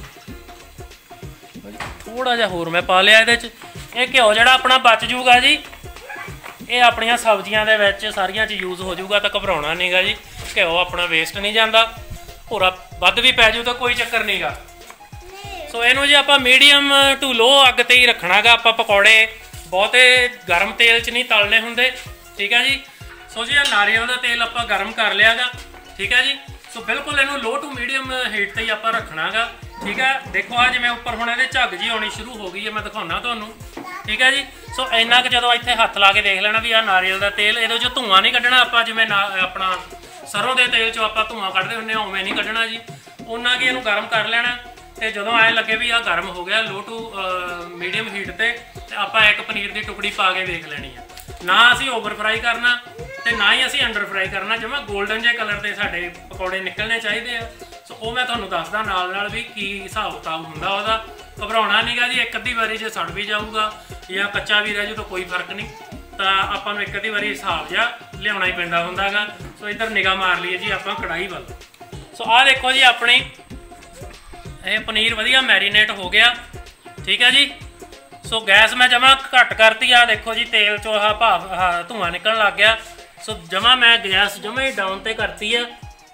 ਥੋੜਾ ਜਿਹਾ ਹੋਰ ਮੈਂ ਪਾ ਲਿਆ ਇਹਦੇ 'ਚ। ਇਹ ਘਿਓ ਜਿਹੜਾ ਆਪਣਾ ਬਚ ਜੂਗਾ ਜੀ, ਇਹ ਆਪਣੀਆਂ ਸਬਜ਼ੀਆਂ ਦੇ ਵਿੱਚ ਸਾਰੀਆਂ 'ਚ ਯੂਜ਼ ਹੋ ਜਾਊਗਾ, ਤਾਂ ਘਬਰਾਉਣਾ ਨਹੀਂਗਾ ਜੀ। ਘਿਓ ਆਪਣਾ ਵੇਸਟ ਨਹੀਂ ਜਾਂਦਾ। ਭੋਰਾ ਵੱਧ ਵੀ ਪੈ ਜੂ ਤਾਂ ਕੋਈ ਚੱਕਰ ਨਹੀਂਗਾ। ਸੋ ਇਹਨੂੰ ਜੀ ਆਪਾਂ ਮੀਡੀਅਮ ਟੂ ਲੋ ਅੱਗ ਤੇ ਹੀ ਰੱਖਣਾ ਗਾ। ਆਪਾਂ ਪਕੌੜੇ ਬਹੁਤੇ ਗਰਮ ਤੇਲ 'ਚ ਨਹੀਂ ਤਲਨੇ ਹੁੰਦੇ, ਠੀਕ ਹੈ ਜੀ। ਸੋ ਜੀ ਨਾਰੀਅਲ ਦਾ ਤੇਲ ਆਪਾਂ ਗਰਮ ਕਰ ਲਿਆ ਗਾ, ਠੀਕ ਹੈ ਜੀ। ਸੋ ਬਿਲਕੁਲ ਇਹਨੂੰ ਲੋ ਟੂ ਮੀਡੀਅਮ ਹੀਟ ਤੇ ਹੀ ਆਪਾਂ ਰੱਖਣਾ ਗਾ, ਠੀਕ ਹੈ। ਦੇਖੋ ਆ ਜਿਵੇਂ ਉੱਪਰ ਹੁਣ ਇਹਦੇ ਝੱਗ ਜੀ ਆਉਣੀ ਸ਼ੁਰੂ ਹੋ ਗਈ ਹੈ, ਮੈਂ ਦਿਖਾਉਣਾ ਤੁਹਾਨੂੰ, ਠੀਕ ਹੈ ਜੀ। ਸੋ ਇੰਨਾ ਕੁ ਜਦੋਂ ਇੱਥੇ ਹੱਥ ਲਾ ਕੇ ਦੇਖ ਲੈਣਾ ਵੀ ਆ ਨਾਰੀਅਲ ਦਾ ਤੇਲ, ਇਹਦੇ 'ਚੋਂ ਧੂੰਆਂ ਨਹੀਂ ਕੱਢਣਾ ਆਪਾਂ, ਜਿਵੇਂ ਆਪਣਾ ਸਰੋਂ ਦੇ ਤੇਲ 'ਚੋਂ ਆਪਾਂ ਧੂੰਆਂ ਕੱਢਦੇ ਹੁੰਦੇ ਹਾਂ ਉਵੇਂ ਨਹੀਂ ਕੱਢਣਾ ਜੀ। ਉਹਨਾਂ ਕੀ ਇਹਨੂੰ ਗਰਮ ਕਰ ਲੈਣਾ, ਤੇ ਜਦੋਂ ਐਂ ਲੱਗੇ ਵੀ ਆ ਗਰਮ ਹੋ ਗਿਆ ਲੋ ਟੂ ਮੀਡੀਅਮ ਹੀਟ ਤੇ ਆਪਾਂ ਇੱਕ ਪਨੀਰ ਦੀ ਟੁਕੜੀ ਪਾ ਕੇ ਵੇਖ ਲੈਣੀ ਆ। ਨਾ ਅਸੀਂ ਓਵਰ ਫਰਾਈ ਕਰਨਾ ਤੇ ਨਾ ਹੀ ਅਸੀਂ ਅੰਡਰ ਫਰਾਈ ਕਰਨਾ, ਜਿਵੇਂ 골ਡਨ ਜਿਹੇ ਕਲਰ ਦੇ ਸਾਡੇ ਪਕੌੜੇ ਨਿਕਲਣੇ ਚਾਹੀਦੇ ਆ। ਸੋ ਉਹ ਮੈਂ ਤੁਹਾਨੂੰ ਦੱਸਦਾ ਨਾਲ ਨਾਲ ਵੀ ਕੀ ਹਿਸਾਬ ਕਿਤਾਬ ਹੁੰਦਾ ਉਹਦਾ। ਘਬਰਾਉਣਾ ਨਹੀਂਗਾ ਜੀ। ਇੱਕ ਅੱਧੀ ਵਾਰੀ ਜੇ ਸੜ ਵੀ ਜਾਊਗਾ ਜਾਂ ਕੱਚਾ ਵੀ ਰਹਿ ਜੂ ਤਾਂ ਕੋਈ ਫਰਕ ਨਹੀਂ, ਤਾਂ ਆਪਾਂ ਨੂੰ ਇੱਕ ਅੱਧੀ ਵਾਰੀ ਹਿਸਾਬ ਜਿਹਾ ਲਿਆਉਣਾ ਹੀ ਪੈਂਦਾ ਹੁੰਦਾ ਗਾ। ਸੋ ਇੱਧਰ ਨਿਗਾਹ ਮਾਰ ਲਈਏ ਜੀ ਆਪਾਂ ਕੜਾਹੀ ਵੱਲ। ਸੋ ਆਹ ਦੇਖੋ ਜੀ ਆਪਣੀ ਇਹ ਪਨੀਰ ਵਧੀਆ ਮੈਰੀਨੇਟ ਹੋ ਗਿਆ, ਠੀਕ ਹੈ ਜੀ। ਸੋ ਗੈਸ ਮੈਂ ਜਮਾ ਘੱਟ ਕਰਤੀ ਆ। ਦੇਖੋ ਜੀ ਤੇਲ 'ਚੋਂ ਆਹ ਭਾਫ ਧੂੰਆਂ ਨਿਕਲਣ ਲੱਗ ਗਿਆ। ਸੋ ਜਮਾ ਮੈਂ ਗੈਸ ਜਮਾ ਹੀ ਡਾਊਨ ਤੇ ਕਰਤੀ ਆ,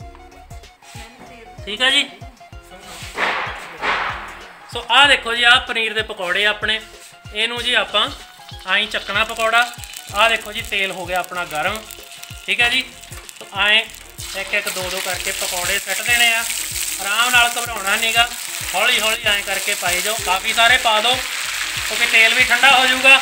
ਠੀਕ ਹੈ ਜੀ। ਸੋ ਆਹ ਦੇਖੋ ਜੀ ਆਹ ਪਨੀਰ ਦੇ ਪਕੌੜੇ ਆਪਣੇ, ਇਹਨੂੰ ਜੀ ਆਪਾਂ ਆਈ ਚੱਕਣਾ ਪਕੌੜਾ। ਆਹ ਦੇਖੋ ਜੀ ਤੇਲ ਹੋ ਗਿਆ ਆਪਣਾ ਗਰਮ, ਠੀਕ ਹੈ ਜੀ। ਸੋ ਆਏ ਇੱਕ ਇੱਕ ਦੋ ਦੋ ਕਰਕੇ ਪਕੌੜੇ ਸੁੱਟ ਦੇਣੇ ਆ। ਆਰਾਮ ਨਾਲ ਘਬਰਾਉਣਾ ਨਹੀਂਗਾ, ਹੌਲੀ ਹੌਲੀ ਐਂ ਕਰਕੇ ਪਾਈ ਜਾਓ। ਕਾਫੀ ਸਾਰੇ ਪਾ ਦਿਓ ਕਿਉਂਕਿ ਤੇਲ ਵੀ ਠੰਡਾ ਹੋ ਜਾਊਗਾ।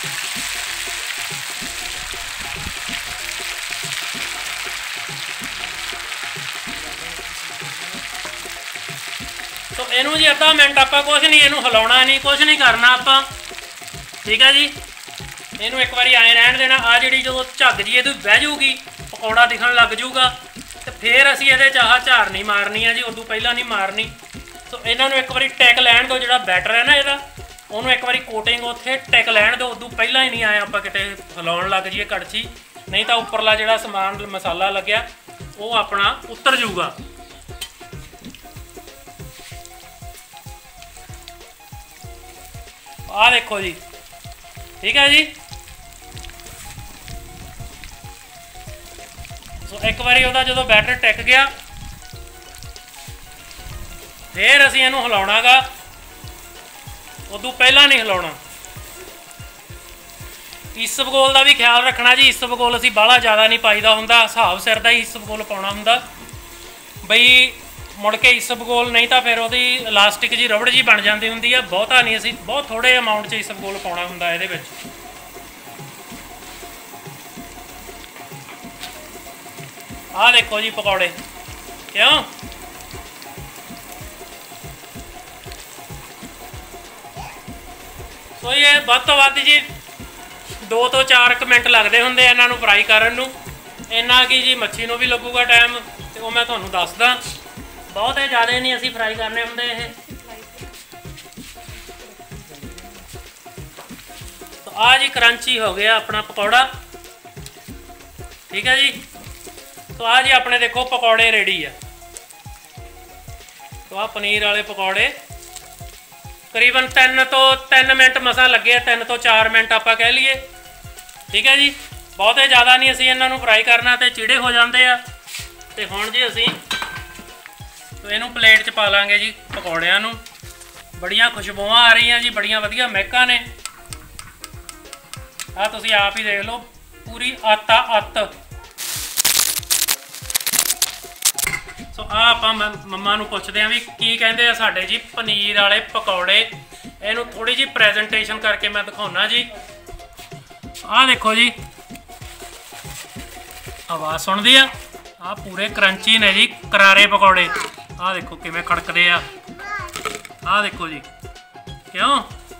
ਸੋ ਇਹਨੂੰ ਜੀ ਅੱਧਾ ਮਿੰਟ ਆਪਾਂ ਕੁਛ ਨਹੀਂ, ਇਹਨੂੰ ਹਿਲਾਉਣਾ ਨਹੀਂ, ਕੁਛ ਨਹੀਂ ਕਰਨਾ ਆਪਾਂ, ਠੀਕ ਹੈ ਜੀ। ਇਹਨੂੰ ਇੱਕ ਵਾਰੀ ਐਂ ਰਹਿਣ ਦੇਣਾ। ਆ ਜਿਹੜੀ ਜਦੋਂ ਝੱਗ ਜੀ ਇਹਦੀ ਬਹਿ ਜਾਊਗੀ, ਪਕੌੜਾ ਦਿਖਣ ਲੱਗ ਜਾਊਗਾ, ਤੇ ਫਿਰ ਅਸੀਂ ਇਹਦੇ 'ਚ ਆਹ ਝਾਰ ਨਹੀਂ ਮਾਰਨੀ ਹੈ ਜੀ, ਉਦੋਂ ਪਹਿਲਾਂ ਨਹੀਂ ਮਾਰਨੀ। ਸੋ ਇਹਨਾਂ ਨੂੰ ਇੱਕ ਵਾਰੀ ਟੈਕ ਲੈਣ ਦਿਓ, ਜਿਹੜਾ ਬੈਟਰ ਹੈ ਨਾ ਇਹਦਾ, ਉਹਨੂੰ ਇੱਕ ਵਾਰੀ ਕੋਟਿੰਗ ਉੱਥੇ ਟੈਕ ਲੈਣ ਦਿਓ। ਉਦੋਂ ਪਹਿਲਾਂ ਹੀ ਨਹੀਂ ਆਏ ਆਪਾਂ ਕਿਤੇ ਹਿਲਾਉਣ ਲੱਗ ਜਾਈਏ ਕੜਛੀ, ਨਹੀਂ ਤਾਂ ਉੱਪਰਲਾ ਜਿਹੜਾ ਸਮਾਨ ਮਸਾਲਾ ਲੱਗਿਆ ਉਹ ਆਪਣਾ ਉਤਰ ਜਾਊਗਾ। ਆਹ ਦੇਖੋ ਜੀ, ਠੀਕ ਹੈ ਜੀ। ਸੋ ਇੱਕ ਵਾਰੀ ਉਹਦਾ ਜਦੋਂ ਬੈਟਰ ਟਿਕ ਗਿਆ, ਫਿਰ ਅਸੀਂ ਇਹਨੂੰ ਹਿਲਾਉਣਾ ਗਾ, ਉਦੋਂ ਪਹਿਲਾਂ ਨਹੀਂ ਹਿਲਾਉਣਾ। ਇਸਬਗੋਲ ਦਾ ਵੀ ਖਿਆਲ ਰੱਖਣਾ ਜੀ। ਇਸਬਗੋਲ ਅਸੀਂ ਬਾਹਲਾ ਜ਼ਿਆਦਾ ਨਹੀਂ ਪਾਈਦਾ ਹੁੰਦਾ, ਹਿਸਾਬ ਸਿਰ ਦਾ ਹੀ ਇਸਬਗੋਲ ਪਾਉਣਾ ਹੁੰਦਾ ਬਈ। ਮੁੜ ਕੇ ਇਸਬਗੋਲ ਨਹੀਂ ਤਾਂ ਫਿਰ ਉਹਦੀ ਇਲਾਸਟਿਕ ਜੀ ਰਬੜ ਜੀ ਬਣ ਜਾਂਦੀ ਹੁੰਦੀ ਆ। ਬਹੁਤਾ ਨਹੀਂ, ਅਸੀਂ ਬਹੁਤ ਥੋੜੇ ਅਮਾਊਂਟ 'ਚ ਇਸਬਗੋਲ ਪਾਉਣਾ ਹੁੰਦਾ ਇਹਦੇ ਵਿੱਚ। ਆਹ ਦੇਖੋ ਜੀ ਪਕੌੜੇ, ਕਿਉਂ ਸੋ ਇਹ ਵੱਧ ਤੋਂ ਵੱਧ ਜੀ 2 ਤੋਂ 4 ਮਿੰਟ ਲੱਗਦੇ ਹੁੰਦੇ ਇਹਨਾਂ ਨੂੰ ਫਰਾਈ ਕਰਨ ਨੂੰ। ਇੰਨਾ ਕੀ ਜੀ ਮੱਛੀ ਨੂੰ ਵੀ ਲੱਗੂਗਾ ਟਾਈਮ, ਤੇ ਉਹ ਮੈਂ ਤੁਹਾਨੂੰ ਦੱਸਦਾ। ਬਹੁਤੇ ਜ਼ਿਆਦਾ ਨਹੀਂ ਅਸੀਂ ਫਰਾਈ ਕਰਨੇ ਹੁੰਦੇ ਇਹ। ਆ ਜੀ ਕਰੰਚੀ ਹੋ ਗਿਆ ਆਪਣਾ ਪਕੌੜਾ, ਠੀਕ ਹੈ ਜੀ। ਸੋ ਆ ਜੀ ਆਪਣੇ ਦੇਖੋ ਪਕੌੜੇ ਰੈਡੀ ਆ। ਸੋ ਆ ਪਨੀਰ ਵਾਲੇ ਪਕੌੜੇ ਤਕਰੀਬਨ 3 ਮਿੰਟ ਮਸਾਂ ਲੱਗੇ ਆ, 3 ਤੋਂ 4 ਮਿੰਟ ਆਪਾਂ ਕਹਿ ਲਈਏ, ਠੀਕ ਹੈ ਜੀ। ਬਹੁਤੇ ਜ਼ਿਆਦਾ ਨਹੀਂ ਅਸੀਂ ਇਹਨਾਂ ਨੂੰ ਫਰਾਈ ਕਰਨਾ, ਤੇ ਚੀੜੇ ਹੋ ਜਾਂਦੇ ਆ। ਤੇ ਹੁਣ ਜੀ ਅਸੀਂ ਇਹਨੂੰ ਪਲੇਟ 'ਚ ਪਾ ਲਾਂਗੇ ਜੀ ਪਕੌੜਿਆਂ ਨੂੰ। ਬੜੀਆਂ ਖੁਸ਼ਬੂਆਂ ਆ ਰਹੀਆਂ ਜੀ, ਬੜੀਆਂ ਵਧੀਆ ਮਹਿਕਾਂ ਨੇ। ਆ ਤੁਸੀਂ ਆਪ ਹੀ ਦੇਖ ਲਓ, ਪੂਰੀ ਅੱਤ। ਸੋ ਆ ਆਪਾਂ ਮੰਮਾ ਨੂੰ ਪੁੱਛਦੇ ਆਂ ਵੀ ਕੀ ਕਹਿੰਦੇ ਆ ਸਾਡੇ ਜੀ ਪਨੀਰ ਵਾਲੇ ਪਕੌੜੇ। ਇਹਨੂੰ ਥੋੜੀ ਜੀ ਪ੍ਰੈਜੈਂਟੇਸ਼ਨ ਕਰਕੇ ਮੈਂ ਦਿਖਾਉਣਾ ਜੀ। ਆਹ ਦੇਖੋ ਜੀ, ਆਵਾਜ਼ ਸੁਣਦੀ ਆ? ਆ ਪੂਰੇ ਕਰੰਚੀ ਨੇ ਜੀ, ਕਰਾਰੇ ਪਕੌੜੇ। ਆਹ ਦੇਖੋ ਕਿਵੇਂ ਖੜਕਦੇ ਆ। ਆਹ ਦੇਖੋ ਜੀ, ਕਿਉਂ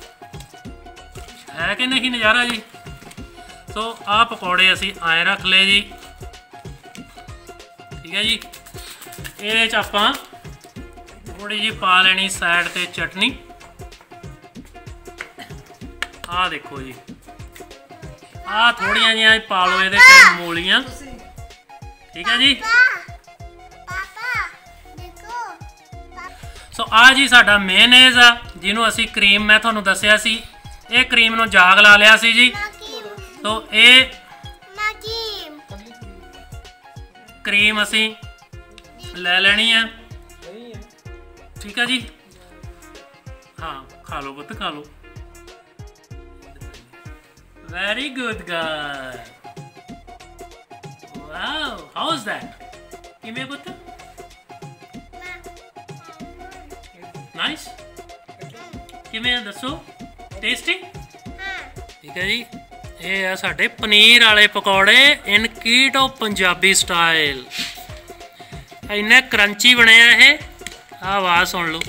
ਹੈ ਕਿ ਨਹੀਂ ਨਜ਼ਾਰਾ ਜੀ। ਸੋ ਆਹ ਪਕੌੜੇ ਅਸੀਂ ਆਏ ਰੱਖ ਲਏ ਜੀ, ਠੀਕ ਹੈ ਜੀ। ਇਹਦੇ 'ਚ ਆਪਾਂ ਥੋੜੀ ਜਿਹੀ ਪਾ ਲੈਣੀ ਸਾਈਡ ਤੇ ਚਟਨੀ। ਆਹ ਦੇਖੋ ਜੀ, ਆਹ ਥੋੜੀਆਂ ਜਿਹੀਆਂ ਪਾ ਲਓ ਇਹਦੇ 'ਚ ਮੂਲੀਆਂ, ਠੀਕ ਹੈ ਜੀ। ਪਾਪਾ ਦੇਖੋ। ਸੋ ਆਹ ਜੀ ਸਾਡਾ ਮੇਅਨੀਜ਼ ਆ, ਜਿਹਨੂੰ ਅਸੀਂ ਕਰੀਮ, ਮੈਂ ਤੁਹਾਨੂੰ ਦੱਸਿਆ ਸੀ ਇਹ ਕਰੀਮ ਨੂੰ ਜਾਗ ਲਾ ਲਿਆ ਸੀ ਜੀ। ਸੋ ਇਹ ਕਰੀਮ ਅਸੀਂ ਲੈ ਲੈਣੀ ਆ, ਠੀਕ ਹੈ ਜੀ। ਹਾਂ ਖਾ ਲਓ ਪੁੱਤ, ਖਾ ਲਓ। Very good girl, wow how is that? ਕਿਵੇਂ ਪੁੱਤ? ਨਾਈਸ? ਕਿਵੇਂ ਦੱਸੋ? ਟੇਸਟੀ? ਠੀਕ ਹੈ ਜੀ। ਇਹ ਆ ਸਾਡੇ ਪਨੀਰ ਵਾਲੇ ਪਕੌੜੇ ਇਨ ਕੀਟੋ ਪੰਜਾਬੀ ਸਟਾਈਲ। ਇੰਨੇ ਕਰੰਚੀ ਬਣੇ ਆ ਇਹ, ਆਹ ਆਵਾਜ਼ ਸੁਣ ਲਓ,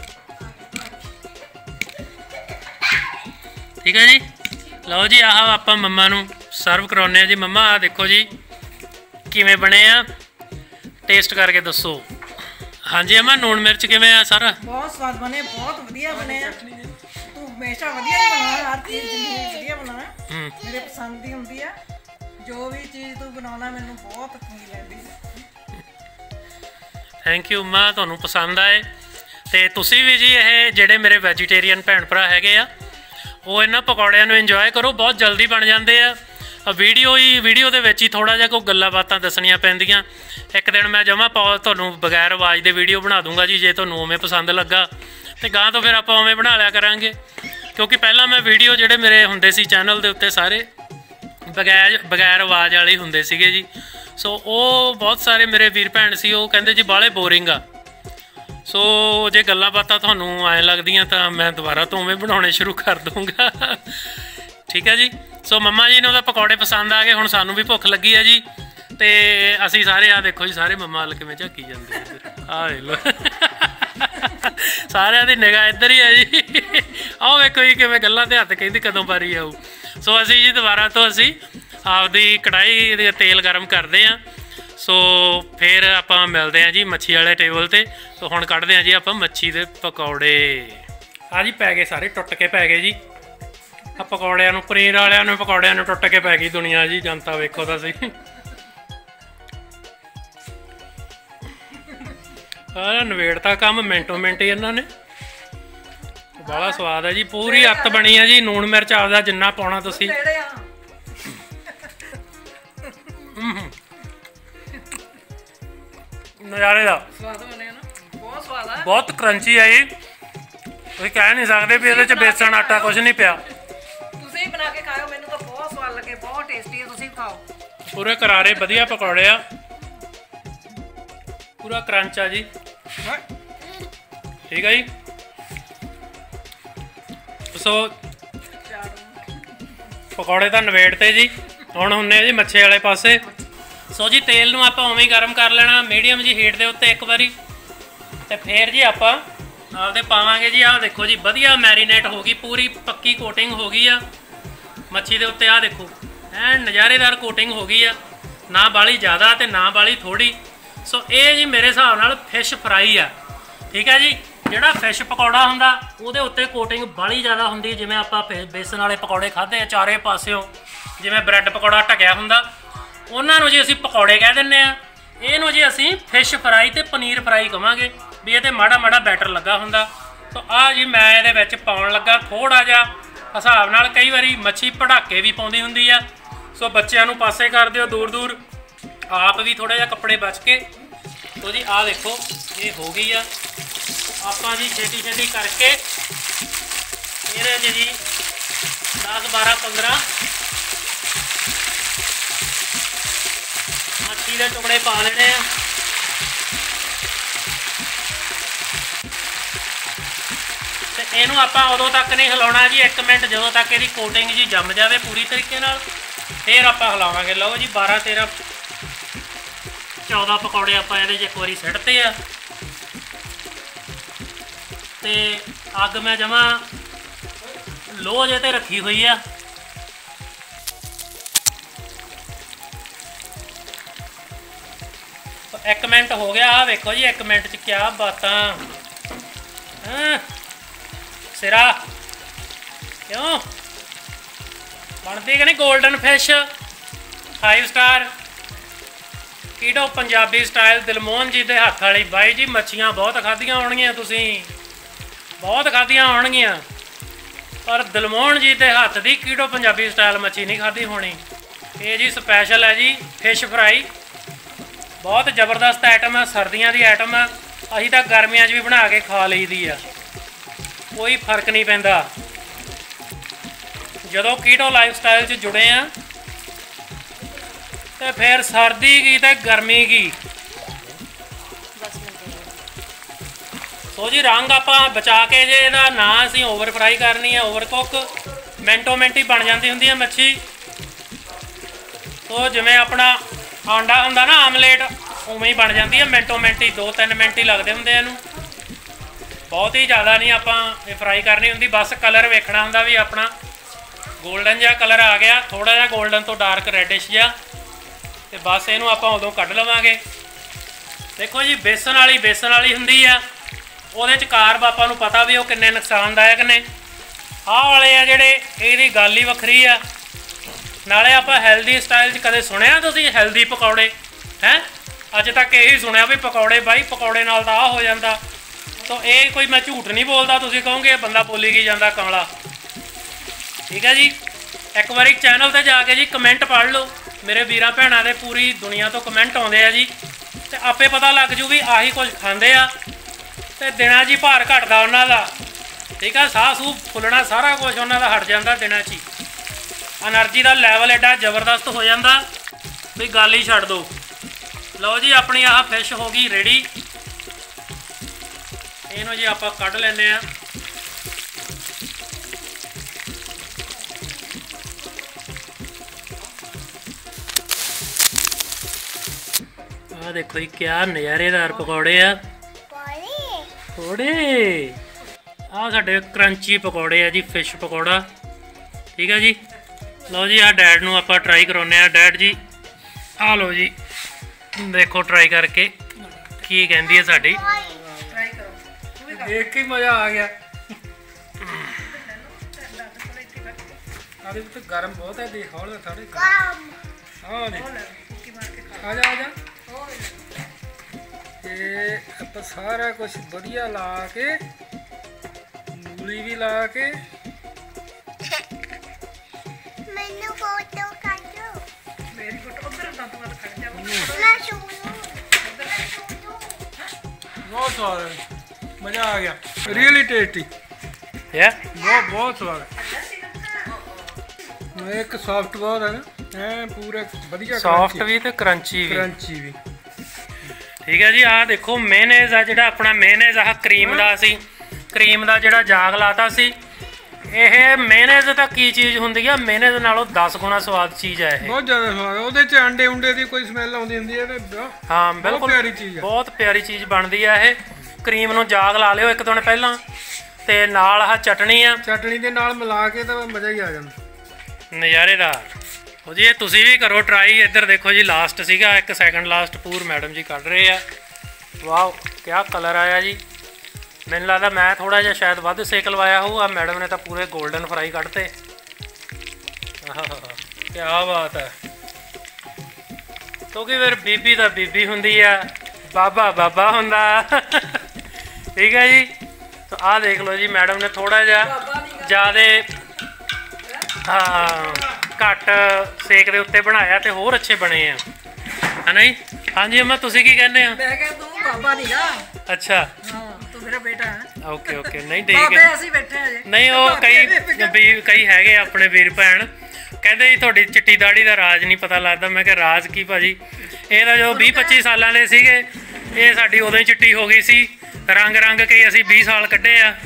ਠੀਕ ਹੈ ਜੀ। ਲਓ ਜੀ, ਆਹ ਆਪਾਂ ਮੰਮਾ ਨੂੰ ਸਰਵ ਕਰਾਉਂਦੇ ਆ ਜੀ। ਮੰਮਾ ਆਹ ਦੇਖੋ ਜੀ ਕਿਵੇਂ ਬਣੇ ਆ, ਟੇਸਟ ਕਰਕੇ ਦੱਸੋ। ਹਾਂਜੀ ਅਮਾ, ਨੂਣ ਮਿਰਚ ਕਿਵੇਂ ਆ ਸਾਰਾ? ਬਹੁਤ ਸਵਾਦ ਬਣੇ, ਬਹੁਤ ਵਧੀਆ ਬਣੇ ਆ। ਤੂੰ ਹਮੇਸ਼ਾ ਵਧੀਆ ਹੀ ਬਣਾ, ਹਰ ਚੀਜ਼ ਜਿੰਨੀ ਵਧੀਆ ਬਣਾ ਮੇਰੇ ਪਸੰਦ ਦੀ ਹੁੰਦੀ ਆ। ਜੋ ਵੀ ਚੀਜ਼ ਤੂੰ ਬਣਾਉਣਾ ਮੈਨੂੰ ਬਹੁਤ ਚੰਗੀ ਲੱਗਦੀ ਹੈ। ਥੈਂਕ ਯੂ ਅਮਾ, ਤੁਹਾਨੂੰ ਪਸੰਦ ਆਏ। ਤੇ ਤੁਸੀਂ ਵੀ ਜੀ ਇਹ ਜਿਹੜੇ ਮੇਰੇ ਵੈਜੀਟੇਰੀਅਨ ਭੈਣ ਭਰਾ ਹੈਗੇ ਆ, ਉਹ ਇਹਨਾਂ ਪਕੌੜਿਆਂ ਨੂੰ ਇੰਜੋਏ ਕਰੋ, ਬਹੁਤ ਜਲਦੀ ਬਣ ਜਾਂਦੇ ਆ। ਵੀਡੀਓ ਦੇ ਵਿੱਚ ਹੀ ਥੋੜ੍ਹਾ ਜਿਹਾ ਕੋਈ ਗੱਲਾਂ ਬਾਤਾਂ ਦੱਸਣੀਆਂ ਪੈਂਦੀਆਂ। ਇੱਕ ਦਿਨ ਮੈਂ ਜਮਾਂ ਤੁਹਾਨੂੰ ਬਗੈਰ ਆਵਾਜ਼ ਦੇ ਵੀਡੀਓ ਬਣਾ ਦੂੰਗਾ ਜੀ, ਜੇ ਤੁਹਾਨੂੰ ਉਵੇਂ ਪਸੰਦ ਲੱਗਾ ਤੇ ਗਾਂ ਤੋਂ ਫਿਰ ਆਪਾਂ ਉਵੇਂ ਬਣਾ ਲਿਆ ਕਰਾਂਗੇ। ਕਿਉਂਕਿ ਪਹਿਲਾਂ ਮੈਂ ਵੀਡੀਓ ਜਿਹੜੇ ਮੇਰੇ ਹੁੰਦੇ ਸੀ ਚੈਨਲ ਦੇ ਉੱਤੇ ਸਾਰੇ ਬਗੈਰ ਆਵਾਜ਼ ਵਾਲੇ ਹੁੰਦੇ ਸੀਗੇ ਜੀ। ਸੋ ਉਹ ਬਹੁਤ ਸਾਰੇ ਮੇਰੇ ਵੀਰ ਭੈਣ ਸੀ, ਉਹ ਕਹਿੰਦੇ ਜੀ ਬਾਹਲੇ ਬੋਰਿੰਗ ਆ। ਸੋ ਜੇ ਗੱਲਾਂ ਬਾਤਾਂ ਤੁਹਾਨੂੰ ਐਂ ਲੱਗਦੀਆਂ ਤਾਂ ਮੈਂ ਦੁਬਾਰਾ ਤੋਂ ਉਵੇਂ ਬਣਾਉਣੇ ਸ਼ੁਰੂ ਕਰ ਦੂੰਗਾ, ਠੀਕ ਹੈ ਜੀ। ਸੋ ਮੰਮਾ ਜੀ ਨੂੰ ਤਾਂ ਪਕੌੜੇ ਪਸੰਦ ਆ ਗਏ, ਹੁਣ ਸਾਨੂੰ ਵੀ ਭੁੱਖ ਲੱਗੀ ਹੈ ਜੀ। ਤੇ ਅਸੀਂ ਸਾਰੇ ਆਹ ਦੇਖੋ ਜੀ, ਸਾਰੇ ਮੰਮਾ ਵੱਲ ਕਿਵੇਂ ਝਾਕੀ ਜਾਂਦੇ ਇੱਧਰ, ਆਹ ਵੇਖ ਲਓ ਸਾਰਿਆਂ ਦੀ ਨਿਗਾਹ ਇੱਧਰ ਹੀ ਹੈ ਜੀ। ਆਹ ਵੇਖੋ ਜੀ ਕਿਵੇਂ ਗੱਲਾਂ ਤੇ ਹੱਥ ਕਹਿੰਦੀ ਕਦੋਂ ਵਾਰੀ ਆਊ। ਸੋ ਅਸੀਂ ਜੀ ਦੁਬਾਰਾ ਤੋਂ ਅਸੀਂ ਆਪਦੀ ਕੜਾਹੀ ਦੇ ਤੇਲ ਗਰਮ ਕਰਦੇ ਹਾਂ। ਸੋ ਫਿਰ ਆਪਾਂ ਮਿਲਦੇ ਹਾਂ ਜੀ ਮੱਛੀ ਵਾਲੇ ਟੇਬਲ 'ਤੇ। ਸੋ ਹੁਣ ਕੱਢਦੇ ਹਾਂ ਜੀ ਆਪਾਂ ਮੱਛੀ ਦੇ ਪਕੌੜੇ। ਆ ਜੀ ਪੈ ਗਏ, ਸਾਰੇ ਟੁੱਟ ਕੇ ਪੈ ਗਏ ਜੀ। ਆ ਪਕੌੜਿਆਂ ਨੂੰ, ਪਨੀਰ ਵਾਲਿਆਂ ਨੂੰ ਪਕੌੜਿਆਂ ਨੂੰ ਟੁੱਟ ਕੇ ਪੈ ਗਈ ਦੁਨੀਆ ਜੀ, ਜਨਤਾ ਵੇਖੋ ਤਾਂ ਸਹੀ। ਨਵੇੜਤਾ ਕੰਮ ਮਿੰਟੋ ਮਿੰਟ ਹੀ ਇਹਨਾਂ ਨੇ। ਬੜਾ ਸਵਾਦ ਹੈ ਜੀ, ਪੂਰੀ ਅੱਤ ਬਣੀ ਹੈ ਜੀ। ਨੂਣ ਮਿਰਚ ਆਪਦਾ ਜਿੰਨਾ ਪਾਉਣਾ ਤੁਸੀਂ। ਨਜ਼ਾਰੇ ਦਾ ਸਵਾਦ ਬਣੇ ਨਾ, ਬਹੁਤ ਸਵਾਦ ਆ, ਬਹੁਤ ਕਰੰਚੀ ਹੈ ਜੀ। ਤੁਸੀਂ ਕਹਿ ਨਹੀਂ ਸਕਦੇ ਵੀ ਇਹਦੇ 'ਚ ਬੇਸਣ ਆਟਾ ਕੁਝ ਨਹੀਂ ਪਿਆ। ਤੁਸੀਂ ਬਣਾ ਕੇ ਖਾਓ, ਮੈਨੂੰ ਤਾਂ ਬਹੁਤ ਸਵਾਦ ਲੱਗੇ, ਬਹੁਤ ਟੇਸਟੀ ਹੈ। ਤੁਸੀਂ ਖਾਓ। ਪੂਰੇ ਕਰਾਰੇ ਵਧੀਆ ਪਕੌੜੇ ਆ, ਪੂਰਾ ਕਰੰਚ ਆ ਜੀ, ਠੀਕ ਹੈ ਜੀ। ਸੋ ਪਕੌੜੇ ਤਾਂ ਨਵੇੜਤੇ ਜੀ, ਹੁਣ ਹੁੰਨੇ ਜੀ ਮੱਛੀ ਵਾਲੇ ਪਾਸੇ। ਸੋ ਜੀ ਤੇਲ ਨੂੰ ਆਪਾਂ ਉਵੇਂ ਹੀ ਗਰਮ ਕਰ ਲੈਣਾ ਮੀਡੀਅਮ ਜੀ ਹੀਟ ਦੇ ਉੱਤੇ ਇੱਕ ਵਾਰੀ, ਤੇ ਫਿਰ ਜੀ ਆਪਾਂ ਆਪਦੇ ਪਾਵਾਂਗੇ ਜੀ। ਆਹ ਦੇਖੋ ਜੀ ਵਧੀਆ ਮੈਰੀਨੇਟ ਹੋ ਗਈ, ਪੂਰੀ ਪੱਕੀ ਕੋਟਿੰਗ ਹੋ ਗਈ ਆ ਮੱਛੀ ਦੇ ਉੱਤੇ। ਆਹ ਦੇਖੋ ਐਨ ਨਜ਼ਾਰੇਦਾਰ ਕੋਟਿੰਗ ਹੋ ਗਈ ਆ, ਨਾ ਬਾਲੀ ਜ਼ਿਆਦਾ ਤੇ ਨਾ ਬਾਲੀ ਥੋੜੀ। ਸੋ ਇਹ ਜੀ ਮੇਰੇ ਹਿਸਾਬ ਨਾਲ ਫਿਸ਼ ਫਰਾਈ ਆ, ਠੀਕ ਹੈ ਜੀ। ਜਿਹੜਾ ਫਿਸ਼ ਪਕੌੜਾ ਹੁੰਦਾ ਉਹਦੇ ਉੱਤੇ ਕੋਟਿੰਗ ਬਾਲੀ ਜ਼ਿਆਦਾ ਹੁੰਦੀ, ਜਿਵੇਂ ਆਪਾਂ ਬੇਸਨ ਵਾਲੇ ਪਕੌੜੇ ਖਾਧੇ ਆ ਚਾਰੇ ਪਾਸਿਓਂ, ਜਿਵੇਂ ਬ੍ਰੈਡ ਪਕੌੜਾ ਢਕਿਆ ਹੁੰਦਾ, ਉਹਨਾਂ ਨੂੰ ਜੀ ਅਸੀਂ ਪਕੌੜੇ ਕਹਿ ਦਿੰਦੇ ਆ। ਇਹਨੂੰ ਜੀ ਅਸੀਂ ਫਿਸ਼ ਫਰਾਈ ਤੇ ਪਨੀਰ ਫਰਾਈ ਕਵਾਂਗੇ, ਵੀ ਇਹ ਤੇ ਮਾੜਾ ਮਾੜਾ ਬੈਟਰ ਲੱਗਾ ਹੁੰਦਾ। ਸੋ ਆਹ ਜੀ ਮੈਂ ਇਹਦੇ ਵਿੱਚ ਪਾਉਣ ਲੱਗਾ ਥੋੜਾ ਜਿਹਾ ਹਿਸਾਬ ਨਾਲ। ਕਈ ਵਾਰੀ ਮੱਛੀ ਪੜਾਕੇ ਵੀ ਪਾਉਂਦੀ ਹੁੰਦੀ ਆ, ਸੋ ਬੱਚਿਆਂ ਨੂੰ ਪਾਸੇ ਕਰ ਦਿਓ ਦੂਰ ਦੂਰ, ਆਪ ਵੀ ਥੋੜਾ ਜਿਹਾ ਕੱਪੜੇ ਬਚ ਕੇ। ਸੋ ਜੀ ਆਹ ਦੇਖੋ ਇਹ ਹੋ ਗਈ ਆ। ਆਪਾਂ ਜੀ ਛੇਤੀ ਛੇਤੀ ਕਰਕੇ ਇਹਦੇ 'ਚ ਜੀ 10 12 15 ਮੱਛੀ ਦੇ ਟੁਕੜੇ ਪਾ ਦੇਣੇ ਆ। ਇਹਨੂੰ ਆਪਾਂ ਉਦੋਂ ਤੱਕ ਨਹੀਂ ਹਿਲਾਉਣਾ ਜੀ, 1 ਮਿੰਟ ਜਦੋਂ ਤੱਕ ਇਹਦੀ ਕੋਟਿੰਗ ਜੀ ਜੰਮ ਜਾਵੇ ਪੂਰੀ ਤਰੀਕੇ ਨਾਲ, ਫਿਰ ਆਪਾਂ ਹਿਲਾਵਾਂਗੇ। ਲਓ ਜੀ 12 13 14 ਪਕੌੜੇ ਆਪਾਂ ਇਹਦੇ 'ਚ ਇੱਕ ਵਾਰੀ ਸਿੱਟਤੇ ਆ, ਤੇ ਅੱਗ ਮੈਂ ਜਮਾ ਲੋ ਜੇ ਤੇ ਰੱਖੀ ਹੋਈ ਆ। ਇੱਕ ਮਿੰਟ ਹੋ ਗਿਆ, ਆ ਵੇਖੋ ਜੀ 1 ਮਿੰਟ 'ਚ ਕਿਆ ਬਾਤਾਂ। ਸਿਰਾ ਕਿਉਂ ਬਣਦੀ ਕਿ ਨਹੀਂ? Golden fish 5 star keto Punjabi style Dilmohan ji ਦੇ ਹੱਥ ਵਾਲੀ। ਬਾਈ ਜੀ ਮੱਛੀਆਂ ਬਹੁਤ ਖਾਧੀਆਂ ਹੋਣਗੀਆਂ ਤੁਸੀਂ, ਬਹੁਤ ਖਾਧੀਆਂ ਹੋਣਗੀਆਂ, ਪਰ ਦਿਲਮੋਹਨ ਜੀ ਦੇ ਹੱਥ ਦੀ ਕੀਟੋ ਪੰਜਾਬੀ ਸਟਾਈਲ ਮੱਛੀ ਨਹੀਂ ਖਾਧੀ ਹੋਣੀ। ਇਹ ਜੀ ਸਪੈਸ਼ਲ ਹੈ ਜੀ ਫਿਸ਼ ਫਰਾਈ, ਬਹੁਤ ਜ਼ਬਰਦਸਤ ਆਈਟਮ ਹੈ, ਸਰਦੀਆਂ ਦੀ ਆਈਟਮ ਹੈ। ਅਸੀਂ ਤਾਂ ਗਰਮੀਆਂ 'ਚ ਵੀ ਬਣਾ ਕੇ ਖਾ ਲਈਦੀ ਆ, ਕੋਈ ਫਰਕ ਨਹੀਂ ਪੈਂਦਾ। ਜਦੋਂ ਕੀਟੋ ਲਾਈਫ ਸਟਾਈਲ 'ਚ ਜੁੜੇ ਆ ਤੇ ਫਿਰ ਸਰਦੀ ਕੀ ਤੇ ਗਰਮੀ ਕੀ। ਸੋ ਜੀ ਰੰਗ ਆਪਾਂ ਬਚਾ ਕੇ ਜੇ ਇਹਦਾ ਨਾ ਅਸੀਂ ਓਵਰ ਫਰਾਈ ਕਰਨੀ ਹੈ, ਓਵਰ ਕੁੱਕ, ਮਿੰਟੋ ਮਿੰਟ ਹੀ ਬਣ ਜਾਂਦੀ ਹੁੰਦੀ ਹੈ ਮੱਛੀ। ਸੋ ਜਿਵੇਂ ਆਪਣਾ ਆਂਡਾ ਹੁੰਦਾ ਨਾ ਆਮਲੇਟ, ਉਵੇਂ ਹੀ ਬਣ ਜਾਂਦੀ ਹੈ, ਮਿੰਟੋ ਮਿੰਟ ਹੀ, 2-3 ਮਿੰਟ ਹੀ ਲੱਗਦੇ ਹੁੰਦੇ ਇਹਨੂੰ। ਬਹੁਤ ਹੀ ਜ਼ਿਆਦਾ ਨਹੀਂ ਆਪਾਂ ਇਹ ਫਰਾਈ ਕਰਨੀ ਹੁੰਦੀ, ਬਸ ਕਲਰ ਵੇਖਣਾ ਹੁੰਦਾ ਵੀ ਆਪਣਾ ਗੋਲਡਨ ਜਿਹਾ ਕਲਰ ਆ ਗਿਆ, ਥੋੜਾ ਜਿਹਾ ਗੋਲਡਨ ਤੋਂ ਡਾਰਕ ਰੈਡਿਸ਼ ਜਿਹਾ, ਤੇ ਬਸ ਇਹਨੂੰ ਆਪਾਂ ਉਦੋਂ ਕੱਢ ਲਵਾਂਗੇ। ਦੇਖੋ ਜੀ ਬੇਸਣ ਵਾਲੀ ਹੁੰਦੀ ਆ, ਉਹਦੇ 'ਚ ਕਾਰਬ ਆਪਾਂ ਨੂੰ ਪਤਾ ਵੀ ਉਹ ਕਿੰਨੇ ਨੁਕਸਾਨਦਾਇਕ ਨੇ। ਆਹ ਵਾਲੇ ਆ ਜਿਹੜੇ, ਇਹਦੀ ਗੱਲ ਹੀ ਵੱਖਰੀ ਆ। ਨਾਲੇ ਆਪਾਂ ਹੈਲਦੀ ਸਟਾਈਲ 'ਚ ਕਦੇ ਸੁਣਿਆ ਤੁਸੀਂ ਹੈਲਦੀ ਪਕੌੜੇ? ਹੈ ਅੱਜ ਤੱਕ ਇਹੀ ਸੁਣਿਆ ਵੀ ਪਕੌੜੇ ਬਾਈ ਪਕੌੜੇ ਨਾਲ ਤਾਂ ਆਹ ਹੋ ਜਾਂਦਾ। ਤਾਂ ਇਹ ਕੋਈ ਮੈਂ ਝੂਠ ਨਹੀਂ ਬੋਲਦਾ, ਤੁਸੀਂ ਕਹੋਗੇ ਇਹ ਬੰਦਾ ਬੋਲੀ ਕੀ ਜਾਂਦਾ ਕਮਲਾ। ਠੀਕ ਹੈ ਜੀ, ਇੱਕ ਵਾਰੀ ਚੈਨਲ 'ਤੇ ਜਾ ਕੇ ਜੀ ਕਮੈਂਟ ਪੜ੍ਹ ਲਓ, ਮੇਰੇ ਵੀਰਾਂ ਭੈਣਾਂ ਦੇ ਪੂਰੀ ਦੁਨੀਆ ਤੋਂ ਕਮੈਂਟ ਆਉਂਦੇ ਆ ਜੀ, ਤੇ ਆਪੇ ਪਤਾ ਲੱਗ ਜੂ ਵੀ ਆਹੀ ਕੁਝ ਖਾਂਦੇ ਆ ਤੇ ਦਿਨਾਂ 'ਚ ਹੀ ਭਾਰ ਘਟਦਾ ਉਹਨਾਂ ਦਾ। ਠੀਕ ਆ, ਸਾਹ ਸੂਹ ਫੁੱਲਣਾ ਸਾਰਾ ਕੁਝ ਉਹਨਾਂ ਦਾ ਹਟ ਜਾਂਦਾ ਦਿਨਾਂ 'ਚ ਹੀ। ਐਨਰਜੀ ਦਾ ਲੈਵਲ ਐਡਾ ਜ਼ਬਰਦਸਤ ਹੋ ਜਾਂਦਾ ਵੀ ਗੱਲ ਹੀ ਛੱਡ ਦਿਓ। ਲਓ ਜੀ ਆਪਣੀ ਆਹ ਫਿਸ਼ ਹੋ ਗਈ ਰੈਡੀ, ਇਹਨੂੰ ਜੀ ਆਪਾਂ ਕੱਢ ਲੈਂਦੇ ਆ। ਆਹ ਦੇਖੋ ਜੀ ਕਿਆ ਨਜ਼ਾਰੇਦਾਰ ਪਕੌੜੇ ਆ, ਪਕੌੜੇ ਆਹ ਸਾਡੇ ਕਰੰਚੀ ਪਕੌੜੇ ਆ ਜੀ, ਫਿਸ਼ ਪਕੌੜਾ। ਠੀਕ ਹੈ ਜੀ, ਲਓ ਜੀ ਆਹ ਡੈਡ ਨੂੰ ਆਪਾਂ ਟਰਾਈ ਕਰਾਉਂਦੇ ਆ। ਡੈਡ ਜੀ ਆਹ ਲਓ ਜੀ, ਦੇਖੋ ਟਰਾਈ ਕਰਕੇ ਕੀ ਕਹਿੰਦੀ ਹੈ ਸਾਡੀ। ਟਰਾਈ ਕਰੋ, ਦੇਖ ਕੇ ਮਜ਼ਾ ਆ ਗਿਆ। ਆਦੇ ਤੇ ਗਰਮ ਬਹੁਤ ਹੈ, ਦੇਖ ਹੌਲੇ ਥੋੜੇ ਆਹ ਦੇ ਆ ਜਾ ਤੇ ਆਪਾਂ ਸਾਰਾ ਕੁਝ ਵਧੀਆ ਲਾ ਕੇ, ਮੂਲੀ ਵੀ ਲਾ ਕੇ। ਮੈਨੂੰ ਫੋਟੋ ਕੱਢੋ, ਮੇਰੀ ਫੋਟੋ ਉਧਰ ਦੰਦ ਵੱਲ ਖੜ ਜਾ। ਮੈਂ ਸ਼ੂਨੂ ਬਹੁਤ ਸਵਾਦ ਹੈ, ਮਜ਼ਾ ਆ ਗਿਆ, ਰੀਅਲੀ ਟੇਸਟੀ ਹੈ, ਬਹੁਤ ਸਵਾਦ ਹੈ। ਇੱਕ ਸੌਫਟ ਬਹੁਤ ਹੈ ਨਾ, ਐ ਪੂਰਾ ਵਧੀਆ ਸੌਫਟ ਵੀ ਤੇ ਕਰੰਚੀ ਵੀ। ਕਰੰਚੀ ਵੀ। ਠੀਕ ਹੈ ਜੀ, ਆਹ ਦੇਖੋ ਮੇਨੇਜ਼ ਆ ਜਿਹੜਾ ਆਪਣਾ ਮੇਨੇਜ਼ ਆਹ ਕਰੀਮ ਦਾ ਸੀ, ਕਰੀਮ ਦਾ ਜਿਹੜਾ ਜਾਗ ਲਾਤਾ ਸੀ। ਇਹ ਮੇਨੇਜ਼ ਤਾਂ ਕੀ ਚੀਜ਼ ਹੁੰਦੀ ਆ, ਮੇਨੇਜ਼ ਨਾਲੋਂ 10 ਗੁਣਾ ਸਵਾਦ ਚੀਜ਼ ਹੈ ਇਹ। ਬਹੁਤ ਜ਼ਿਆਦਾ ਸਵਾਦ, ਉਹਦੇ ਚ ਅੰਡੇ ਉਂਡੇ ਦੀ ਕੋਈ ਸਮੈਲ ਆਉਂਦੀ ਹੁੰਦੀ ਹੈ ਤੇ ਹਾਂ ਬਿਲਕੁਲ ਪਿਆਰੀ ਚੀਜ਼ ਆ, ਬਹੁਤ ਪਿਆਰੀ ਚੀਜ਼ ਬਣਦੀ ਆ ਇਹ। ਕਰੀਮ ਨੂੰ ਜਾਗ ਲਾ ਲਿਓ 1 ਦਿਨ ਪਹਿਲਾਂ, ਤੇ ਨਾਲ ਆਹ ਚਟਣੀ ਆ, ਚਟਣੀ ਦੇ ਨਾਲ ਮਿਲਾ ਕੇ ਤਾਂ ਮਜ਼ਾ ਹੀ ਆ ਜਾਂਦਾ, ਨਜ਼ਾਰੇਦਾਰ। ਹੋ ਜੀ ਇਹ ਤੁਸੀਂ ਵੀ ਕਰੋ ਟਰਾਈ। ਇੱਧਰ ਦੇਖੋ ਜੀ ਲਾਸਟ ਸੀਗਾ 1 ਸੈਕਿੰਡ ਲਾਸਟ ਪੂਰ ਮੈਡਮ ਜੀ ਕੱਢ ਰਹੇ ਆ। ਵਾਓ ਕਿਆ ਕਲਰ ਆਇਆ ਜੀ, ਮੈਨੂੰ ਲੱਗਦਾ ਮੈਂ ਥੋੜਾ ਜਿਹਾ ਸ਼ਾਇਦ ਵੱਧ ਸੇਕ ਲਵਾਇਆ ਹੋਊਗਾ, ਮੈਡਮ ਨੇ ਤਾਂ ਪੂਰੇ 골ਡਨ ਫਰਾਈ ਕੱਢਤੇ। ਕਿਆ ਬਾਤ ਹੈ, ਕਿਉਂਕਿ ਫਿਰ ਬੀਬੀ ਤਾਂ ਬੀਬੀ ਹੁੰਦੀ ਆ, ਬਾਬਾ ਬਾਬਾ ਹੁੰਦਾ। ਠੀਕ ਹੈ ਜੀ, ਤਾਂ ਆਹ ਦੇਖ ਲਓ ਜੀ ਮੈਡਮ ਨੇ ਥੋੜਾ ਜਿਹਾ ਜ਼ਿਆਦੇ ਘੱਟ ਸੇਕ ਦੇ ਉੱਤੇ ਬਣਾਇਆ ਤੇ ਹੋਰ ਅੱਛੇ ਬਣੇ ਆ, ਹੈ ਨਾ ਜੀ। ਹਾਂਜੀ ਅੰਮਾ ਤੁਸੀਂ ਕੀ ਕਹਿੰਦੇ ਆ? ਮੈਂ ਕਿਹਾ ਤੂੰ ਬਾਬਾ ਨਹੀਂ ਗਾ। ਅੱਛਾ ਹਾਂ ਤੂੰ ਮੇਰਾ ਬੇਟਾ ਹੈ। ਓਕੇ ਓਕੇ, ਨਹੀਂ ਠੀਕ ਬਾਬੇ ਹੈ। ਅਸੀਂ ਬੈਠੇ ਆ ਜੀ। ਨਹੀਂ ਉਹ ਕਈ ਹੈਗੇ ਆਪਣੇ ਵੀਰ ਭੈਣ ਕਹਿੰਦੇ ਜੀ ਤੁਹਾਡੀ ਚਿੱਟੀ ਦਾੜੀ ਦਾ ਰਾਜ ਨਹੀਂ ਪਤਾ ਲੱਗਦਾ। ਮੈਂ ਕਿਹਾ ਰਾਜ ਕੀ ਭਾਜੀ, ਇਹ ਤਾਂ ਜੋ 20-25 ਸਾਲਾਂ ਦੇ ਸੀਗੇ, ਇਹ ਸਾਡੀ ਉਦੋਂ ਹੀ ਚਿੱਟੀ ਹੋ ਗਈ ਸੀ। ਰੰਗ ਕੇ ਅਸੀਂ 20 ਸਾਲ ਕੱਢੇ ਆ,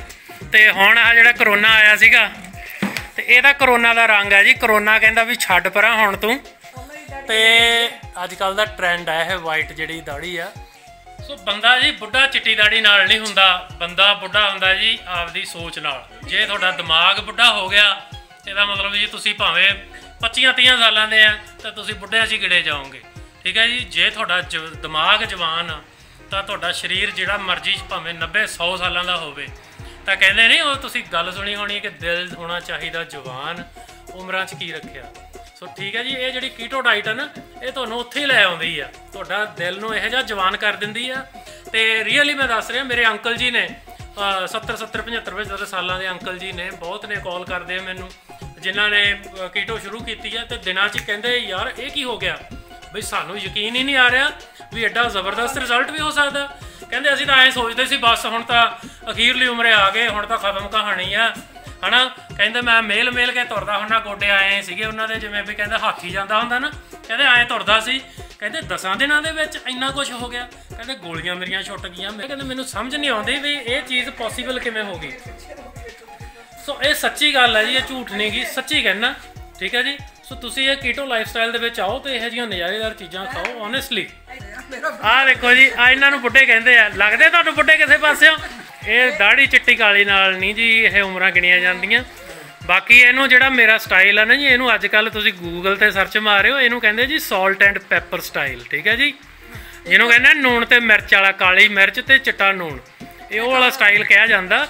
ਤੇ ਹੁਣ ਆ ਜਿਹੜਾ ਕਰੋਨਾ ਆਇਆ ਸੀਗਾ ਤੇ ਇਹਦਾ ਕਰੋਨਾ ਦਾ ਰੰਗ ਹੈ ਜੀ। ਕਰੋਨਾ ਕਹਿੰਦਾ ਵੀ ਛੱਡ ਪਰਾਂ ਹੁਣ ਤੂੰ। ਤੇ ਅੱਜ ਕੱਲ ਦਾ ਟ੍ਰੈਂਡ ਹੈ ਇਹ ਵਾਈਟ ਜਿਹੜੀ ਦਾੜੀ ਆ। ਸੋ ਬੰਦਾ ਜੀ ਬੁੱਢਾ ਚਿੱਟੀ ਦਾੜੀ ਨਾਲ ਨਹੀਂ ਹੁੰਦਾ, ਬੰਦਾ ਬੁੱਢਾ ਹੁੰਦਾ ਜੀ ਆਪਦੀ ਸੋਚ ਨਾਲ। ਜੇ ਤੁਹਾਡਾ ਦਿਮਾਗ ਬੁੱਢਾ ਹੋ ਗਿਆ ਇਹਦਾ ਮਤਲਬ ਜੀ ਤੁਸੀਂ ਭਾਵੇਂ 25-30 ਸਾਲਾਂ ਦੇ ਆ ਤਾਂ ਤੁਸੀਂ ਬੁੱਢਿਆਂ 'ਚ ਹੀ ਗਿਣੇ ਜਾਓਗੇ, ਠੀਕ ਹੈ ਜੀ। ਜੇ ਤੁਹਾਡਾ ਦਿਮਾਗ ਜਵਾਨ ਆ ਤਾਂ ਤੁਹਾਡਾ ਸਰੀਰ ਜਿਹੜਾ ਮਰਜ਼ੀ ਭਾਵੇਂ 90-100 ਸਾਲਾਂ ਦਾ ਹੋਵੇ ਤਾਂ ਕਹਿੰਦੇ ਨਹੀਂ ਉਹ ਤੁਸੀਂ ਗੱਲ ਸੁਣੀ ਹੋਣੀ ਕਿ ਦਿਲ ਹੋਣਾ ਚਾਹੀਦਾ ਜਵਾਨ, ਉਮਰਾਂ 'ਚ ਕੀ ਰੱਖਿਆ। ਸੋ ਠੀਕ ਹੈ ਜੀ, ਇਹ ਜਿਹੜੀ ਕੀਟੋ ਡਾਈਟ ਹੈ ਨਾ ਇਹ ਤੁਹਾਨੂੰ ਉੱਥੇ ਹੀ ਲੈ ਆਉਂਦੀ ਆ, ਤੁਹਾਡਾ ਦਿਲ ਨੂੰ ਇਹੋ ਜਿਹਾ ਜਵਾਨ ਕਰ ਦਿੰਦੀ ਆ। ਤੇ ਰੀਅਲੀ ਮੈਂ ਦੱਸ ਰਿਹਾ, ਮੇਰੇ ਅੰਕਲ ਜੀ ਨੇ 70-75 ਸਾਲਾਂ ਦੇ ਅੰਕਲ ਜੀ ਨੇ, ਬਹੁਤ ਨੇ ਕਾਲ ਕਰਦੇ ਆ ਮੈਨੂੰ ਜਿਨ੍ਹਾਂ ਨੇ ਕੀਟੋ ਸ਼ੁਰੂ ਕੀਤੀ ਆ ਤੇ ਦਿਨਾਂ 'ਚ ਕਹਿੰਦੇ ਯਾਰ ਇਹ ਕੀ ਹੋ ਗਿਆ ਬਈ, ਸਾਨੂੰ ਯਕੀਨ ਹੀ ਨਹੀਂ ਆ ਰਿਹਾ ਵੀ ਐਡਾ ਜ਼ਬਰਦਸਤ ਰਿਜ਼ਲਟ ਵੀ ਹੋ ਸਕਦਾ। ਕਹਿੰਦੇ ਅਸੀਂ ਤਾਂ ਐਂ ਸੋਚਦੇ ਸੀ ਬਸ ਹੁਣ ਤਾਂ ਅਖੀਰਲੀ ਉਮਰੇ ਆ ਗਏ, ਹੁਣ ਤਾਂ ਖਤਮ ਕਹਾਣੀ ਆ ਹਨਾ। ਕਹਿੰਦੇ ਮੈਂ ਮੇਲ ਕੇ ਤੁਰਦਾ ਹੁੰਦਾ, ਗੋਡੇ ਆਏ ਸੀਗੇ ਉਹਨਾਂ ਦੇ ਜਿਵੇਂ ਵੀ ਕਹਿੰਦੇ ਹਾਥੀ ਜਾਂਦਾ ਹੁੰਦਾ ਨਾ, ਕਹਿੰਦੇ ਐਂ ਤੁਰਦਾ ਸੀ। ਕਹਿੰਦੇ 10 ਦਿਨਾਂ ਦੇ ਵਿੱਚ ਇੰਨਾ ਕੁਝ ਹੋ ਗਿਆ। ਕਹਿੰਦੇ ਗੋਲੀਆਂ ਮੇਰੀਆਂ ਛੁੱਟ ਗਈਆਂ। ਮੈਂ ਕਹਿੰਦੇ ਮੈਨੂੰ ਸਮਝ ਨਹੀਂ ਆਉਂਦੀ ਵੀ ਇਹ ਚੀਜ਼ ਪੋਸੀਬਲ ਕਿਵੇਂ ਹੋ ਗਈ। ਸੋ ਇਹ ਸੱਚੀ ਗੱਲ ਹੈ ਜੀ, ਇਹ ਝੂਠ ਨਹੀਂ ਗੀ, ਸੱਚੀ ਕਹਿਣਾ, ਠੀਕ ਹੈ ਜੀ। ਸੋ ਤੁਸੀਂ ਇਹ ਕੀਟੋ ਲਾਈਫ ਸਟਾਈਲ ਦੇ ਵਿੱਚ ਆਓ ਤੇ ਇਹੋ ਜਿਹੀਆਂ ਨਜ਼ਾਰੇਦਾਰ ਚੀਜ਼ਾਂ ਖਾਓ ਓਨੈਸਟਲੀ। ਆਹ ਦੇਖੋ ਜੀ, ਆ ਇਹਨਾਂ ਨੂੰ ਬੁੱਢੇ ਕਹਿੰਦੇ ਆ, ਲੱਗਦੇ ਤੁਹਾਨੂੰ ਬੁੱਢੇ ਕਿਸੇ ਪਾਸਿਓਂ। ਇਹ ਦਾੜੀ ਚਿੱਟੀ ਕਾਲੀ ਨਾਲ ਨਹੀਂ ਜੀ ਇਹ ਉਮਰਾਂ ਗਿਣੀਆਂ ਜਾਂਦੀਆਂ। ਬਾਕੀ ਇਹਨੂੰ ਜਿਹੜਾ ਮੇਰਾ ਸਟਾਈਲ ਆ ਨਾ ਜੀ, ਇਹਨੂੰ ਅੱਜ ਕੱਲ੍ਹ ਤੁਸੀਂ ਗੂਗਲ ਤੇ ਸਰਚ ਮਾਰਿਓ, ਇਹਨੂੰ ਕਹਿੰਦੇ ਜੀ ਸਾਲਟ ਐਂਡ ਪੈਪਰ ਸਟਾਈਲ, ਠੀਕ ਹੈ ਜੀ। ਜਿਹਨੂੰ ਕਹਿੰਦੇ ਨੂਣ ਤੇ ਮਿਰਚ ਵਾਲਾ, ਕਾਲੀ ਮਿਰਚ ਤੇ ਚਿੱਟਾ ਨੂਣ, ਇਹ ਉਹ ਵਾਲਾ ਸਟਾਈਲ ਕਿਹਾ ਜਾਂਦਾ।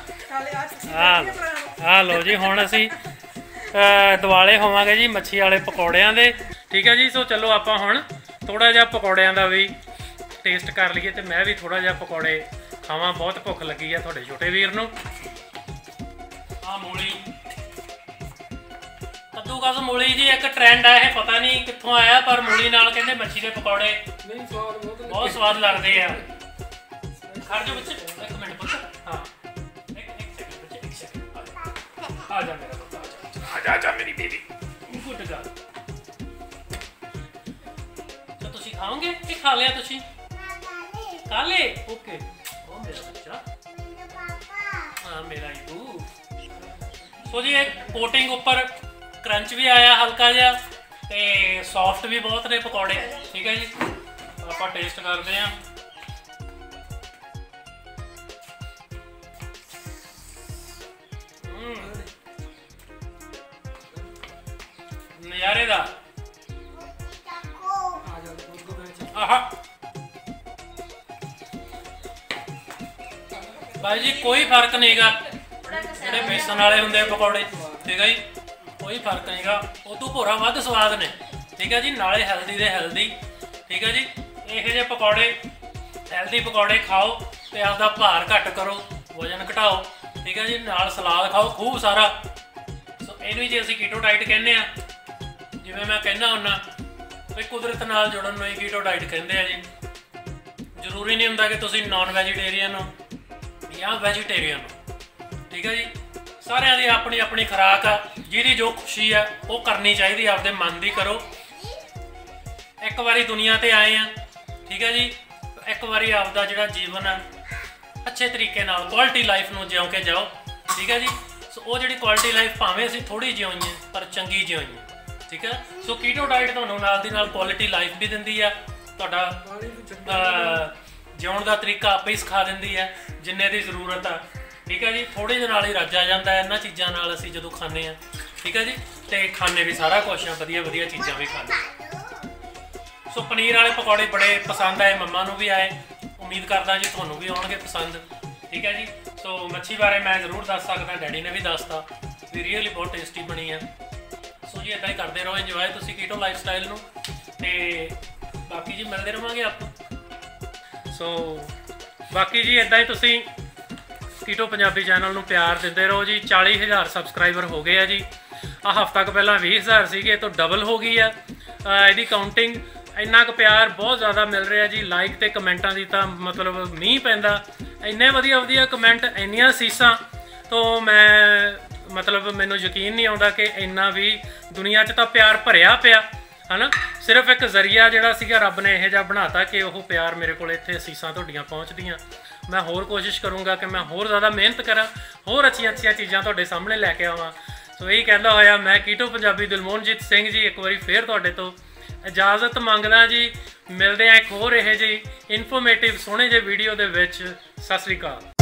ਆ ਲਓ ਜੀ, ਹੁਣ ਅਸੀਂ ਦਿਵਾਲੇ ਹੋਵਾਂਗੇ ਜੀ ਮੱਛੀ ਵਾਲੇ ਪਕੌੜਿਆਂ ਦੇ, ਠੀਕ ਹੈ ਜੀ। ਸੋ ਚਲੋ ਆਪਾਂ ਹੁਣ ਥੋੜਾ ਜਿਹਾ ਪਕੌੜਿਆਂ ਦਾ ਵੀ ਟੇਸਟ ਕਰ ਲਈਏ ਤੇ ਮੈਂ ਵੀ ਥੋੜਾ ਜਿਹਾ ਪਕੌੜੇ ਖਾਵਾਂ, ਬਹੁਤ ਭੁੱਖ ਲੱਗੀ ਆ ਤੁਹਾਡੇ ਛੋਟੇ ਵੀਰ ਨੂੰ। ਆ ਮੂਲੀ, ਕੱਦੂਕਸ ਮੂਲੀ ਜੀ ਇੱਕ ਟ੍ਰੈਂਡ ਆ, ਇਹ ਪਤਾ ਨਹੀਂ ਕਿੱਥੋਂ ਆਇਆ ਪਰ ਮੂਲੀ ਨਾਲ ਕਹਿੰਦੇ ਮੱਛੀ ਦੇ ਪਕੌੜੇ ਬਹੁਤ ਸਵਾਦ ਲੱਗਦੇ ਆ। ਖੜ ਜਾ ਬੱਚੇ, ਇੱਕ ਮਿੰਟ ਪੁੱਤ, ਹਾਂ ਇੱਕ ਸੈਕਿੰਡ ਆ ਜਾ ਮੇਰਾ ਪੁੱਤ, ਆ ਜਾ ਮੇਰੀ ਬੇਬੀ, ਗੁੱਡ ਗਰਲ। ਤਾਂ ਤੁਸੀਂ ਖਾਓਗੇ ਕਿ ਖਾ ਲਿਆ ਤੁਸੀਂ? ਖਾ ਲੇ, ਓਕੇ। ਉਹ ਮੇਰਾ ਬੱਚਾ, ਹਾਂ ਮੇਰਾ ਇਬੂ। ਸੋ ਜੀ ਇਹ ਕੋਟਿੰਗ ਉੱਪਰ ਕਰੰਚ ਵੀ ਆਇਆ ਹਲਕਾ ਜਿਹਾ ਤੇ ਸੌਫਟ ਵੀ ਬਹੁਤ ਨੇ ਪਕੌੜੇ, ਠੀਕ ਹੈ ਜੀ। ਆਪਾਂ ਟੇਸਟ ਕਰਦੇ ਹਾਂ। ਨਜ਼ਾਰੇ ਦਾ ਆਹਾ ਭਾਈ ਜੀ, ਕੋਈ ਫਰਕ ਨਹੀਂਗਾ ਜਿਹੜੇ ਬੇਸਨ ਵਾਲੇ ਹੁੰਦੇ ਪਕੌੜੇ, ਠੀਕ ਹੈ ਜੀ, ਕੋਈ ਫਰਕ ਨਹੀਂਗਾ, ਉਦੋਂ ਭੋਰਾ ਵੱਧ ਸਵਾਦ ਨੇ, ਠੀਕ ਹੈ ਜੀ। ਨਾਲੇ ਹੈਲਦੀ ਦੇ ਹੈਲਦੀ, ਠੀਕ ਹੈ ਜੀ। ਇਹੋ ਜਿਹੇ ਪਕੌੜੇ, ਹੈਲਦੀ ਪਕੌੜੇ ਖਾਓ ਤੇ ਆਪਦਾ ਭਾਰ ਘੱਟ ਕਰੋ, ਵਜਨ ਘਟਾਓ, ਠੀਕ ਹੈ ਜੀ। ਨਾਲ ਸਲਾਦ ਖਾਓ ਖੂਬ ਸਾਰਾ। ਸੋ ਇਹਨੂੰ ਹੀ ਜੇ ਅਸੀਂ ਕੀਟੋ ਡਾਈਟ ਕਹਿੰਦੇ ਆ, ਜਿਵੇਂ ਮੈਂ ਕਹਿੰਦਾ ਹੁੰਦਾ ਵੀ ਕੁਦਰਤ ਨਾਲ ਜੁੜਨ ਨੂੰ ਹੀ ਕੀਟੋ ਡਾਈਟ ਕਹਿੰਦੇ ਆ ਜੀ। ਜ਼ਰੂਰੀ ਨਹੀਂ ਹੁੰਦਾ ਕਿ ਤੁਸੀਂ ਨਾਨ ਵੈਜੀਟੇਰੀਅਨ ਹੋ ਜਾਂ ਵੈਜੀਟੇਰੀਅਨ ਹੋ, ਠੀਕ ਹੈ ਜੀ। ਸਾਰਿਆਂ ਦੀ ਆਪਣੀ ਆਪਣੀ ਖੁਰਾਕ ਆ, ਜਿਹਦੀ ਜੋ ਖੁਸ਼ੀ ਆ ਉਹ ਕਰਨੀ ਚਾਹੀਦੀ, ਆਪਦੇ ਮਨ ਦੀ ਕਰੋ। ਇੱਕ ਵਾਰੀ ਦੁਨੀਆ ਤੇ ਆਏ ਆ, ਠੀਕ ਹੈ ਜੀ, ਇੱਕ ਵਾਰੀ ਆਪਦਾ ਜਿਹੜਾ ਜੀਵਨ ਆ ਅੱਛੇ ਤਰੀਕੇ ਨਾਲ ਕੁਆਲਿਟੀ ਲਾਈਫ ਨੂੰ ਜਿਉਂ ਕੇ ਜਾਓ, ਠੀਕ ਹੈ ਜੀ। ਸੋ ਉਹ ਜਿਹੜੀ ਕੁਆਲਿਟੀ ਲਾਈਫ ਭਾਵੇਂ ਅਸੀਂ ਥੋੜੀ ਜਿਉਈਏ ਪਰ ਚੰਗੀ ਜਿਉਈਏ, ਠੀਕ ਹੈ। ਸੋ ਕੀਟੋ ਡਾਈਟ ਤੁਹਾਨੂੰ ਨਾਲ ਦੀ ਨਾਲ ਕੁਆਲਿਟੀ ਲਾਈਫ ਵੀ ਦਿੰਦੀ ਆ, ਤੁਹਾਡਾ ਜਿਉਣ ਦਾ ਤਰੀਕਾ ਆਪੇ ਹੀ ਸਿਖਾ ਦਿੰਦੀ ਹੈ ਜਿੰਨੇ ਦੀ ਜ਼ਰੂਰਤ ਆ, ਠੀਕ ਹੈ ਜੀ। ਥੋੜੇ ਜਿਹੇ ਨਾਲ ਹੀ ਰੱਜ ਆ ਜਾਂਦਾ ਇਹਨਾਂ ਚੀਜ਼ਾਂ ਨਾਲ ਅਸੀਂ ਜਦੋਂ ਖਾਂਦੇ ਆ, ਠੀਕ ਹੈ ਜੀ। ਤੇ ਖਾਣੇ ਵੀ ਸਾਰਾ ਕੁਛ ਆ, ਵਧੀਆ ਵਧੀਆ ਚੀਜ਼ਾਂ ਵੀ ਖਾਂਦੇ। ਸੋ ਪਨੀਰ ਵਾਲੇ ਪਕੌੜੇ ਬੜੇ ਪਸੰਦ ਆਏ, ਮੰਮਾ ਨੂੰ ਵੀ ਆਏ, ਉਮੀਦ ਕਰਦਾ ਜੀ ਤੁਹਾਨੂੰ ਵੀ ਆਉਣਗੇ ਪਸੰਦ, ਠੀਕ ਹੈ ਜੀ। ਸੋ ਮੱਛੀ ਬਾਰੇ ਮੈਂ ਜ਼ਰੂਰ ਦੱਸ ਸਕਦਾ, ਡੈਡੀ ਨੇ ਵੀ ਦੱਸਤਾ ਵੀ ਰੀਅਲੀ ਬਹੁਤ ਟੇਸਟੀ ਬਣੀ ਆ। ਸੋ ਜੀ ਇੱਦਾਂ ਹੀ ਕਰਦੇ ਰਹੋ ਇੰਜੋਏ ਤੁਸੀਂ ਕੀਟੋ ਲਾਈਫ ਸਟਾਈਲ ਨੂੰ, ਤੇ ਬਾਕੀ ਜੀ ਮਿਲਦੇ ਰਹਾਂਗੇ ਆਪਾਂ। ਸੋ ਬਾਕੀ ਜੀ ਇੱਦਾਂ ਹੀ ਤੁਸੀਂ ਕੀਟੋ ਪੰਜਾਬੀ ਚੈਨਲ ਨੂੰ ਪਿਆਰ ਦਿੰਦੇ ਰਹੋ ਜੀ। 40,000 ਸਬਸਕ੍ਰਾਈਬਰ ਹੋ ਗਏ ਆ ਜੀ। ਆ ਹਫ਼ਤਾ ਕੁ ਪਹਿਲਾਂ 20,000 ਸੀਗੇ, ਤੋਂ ਡਬਲ ਹੋ ਗਈ ਆ ਇਹਦੀ ਕਾਊਂਟਿੰਗ। ਇੰਨਾ ਕੁ ਪਿਆਰ ਬਹੁਤ ਜ਼ਿਆਦਾ ਮਿਲ ਰਿਹਾ ਜੀ। ਲਾਈਕ ਤੇ ਕਮੈਂਟਾਂ ਦੀ ਤਾਂ ਮਤਲਬ ਮੀਂਹ ਪੈਂਦਾ, ਇੰਨੇ ਵਧੀਆ ਵਧੀਆ ਕਮੈਂਟ, ਇੰਨੀਆਂ ਸੀਸਾਂ, ਤੋਂ ਮੈਂ ਮਤਲਬ ਮੈਨੂੰ ਯਕੀਨ ਨਹੀਂ ਆਉਂਦਾ ਕਿ ਇੰਨਾ ਵੀ ਦੁਨੀਆ 'ਚ ਤਾਂ ਪਿਆਰ ਭਰਿਆ ਪਿਆ ਹੈ ਨਾ। ਸਿਰਫ ਇੱਕ ਜ਼ਰੀਆ ਜਿਹੜਾ ਸੀਗਾ ਰੱਬ ਨੇ ਇਹੋ ਜਿਹਾ ਬਣਾਤਾ ਕਿ ਉਹ ਪਿਆਰ ਮੇਰੇ ਕੋਲ ਇੱਥੇ ਸੀਸਾਂ ਤੁਹਾਡੀਆਂ ਪਹੁੰਚਦੀਆਂ। मैं होर कोशिश करूँगा कि मैं होर ज़्यादा मेहनत करा, होर अच्छी चीज़ां तुहाडे सामने लैके आवां। सो यही कहता होया मैं कीटो पंजाबी दिलमोहनजीत सिंह जी एक बारी फिर तुहाडे तो इजाज़त मंगदा जी। मिलते हैं एक होर इहो जी इन्फॉर्मेटिव सोहणे जे वीडियो दे विच। सत श्री अकाल।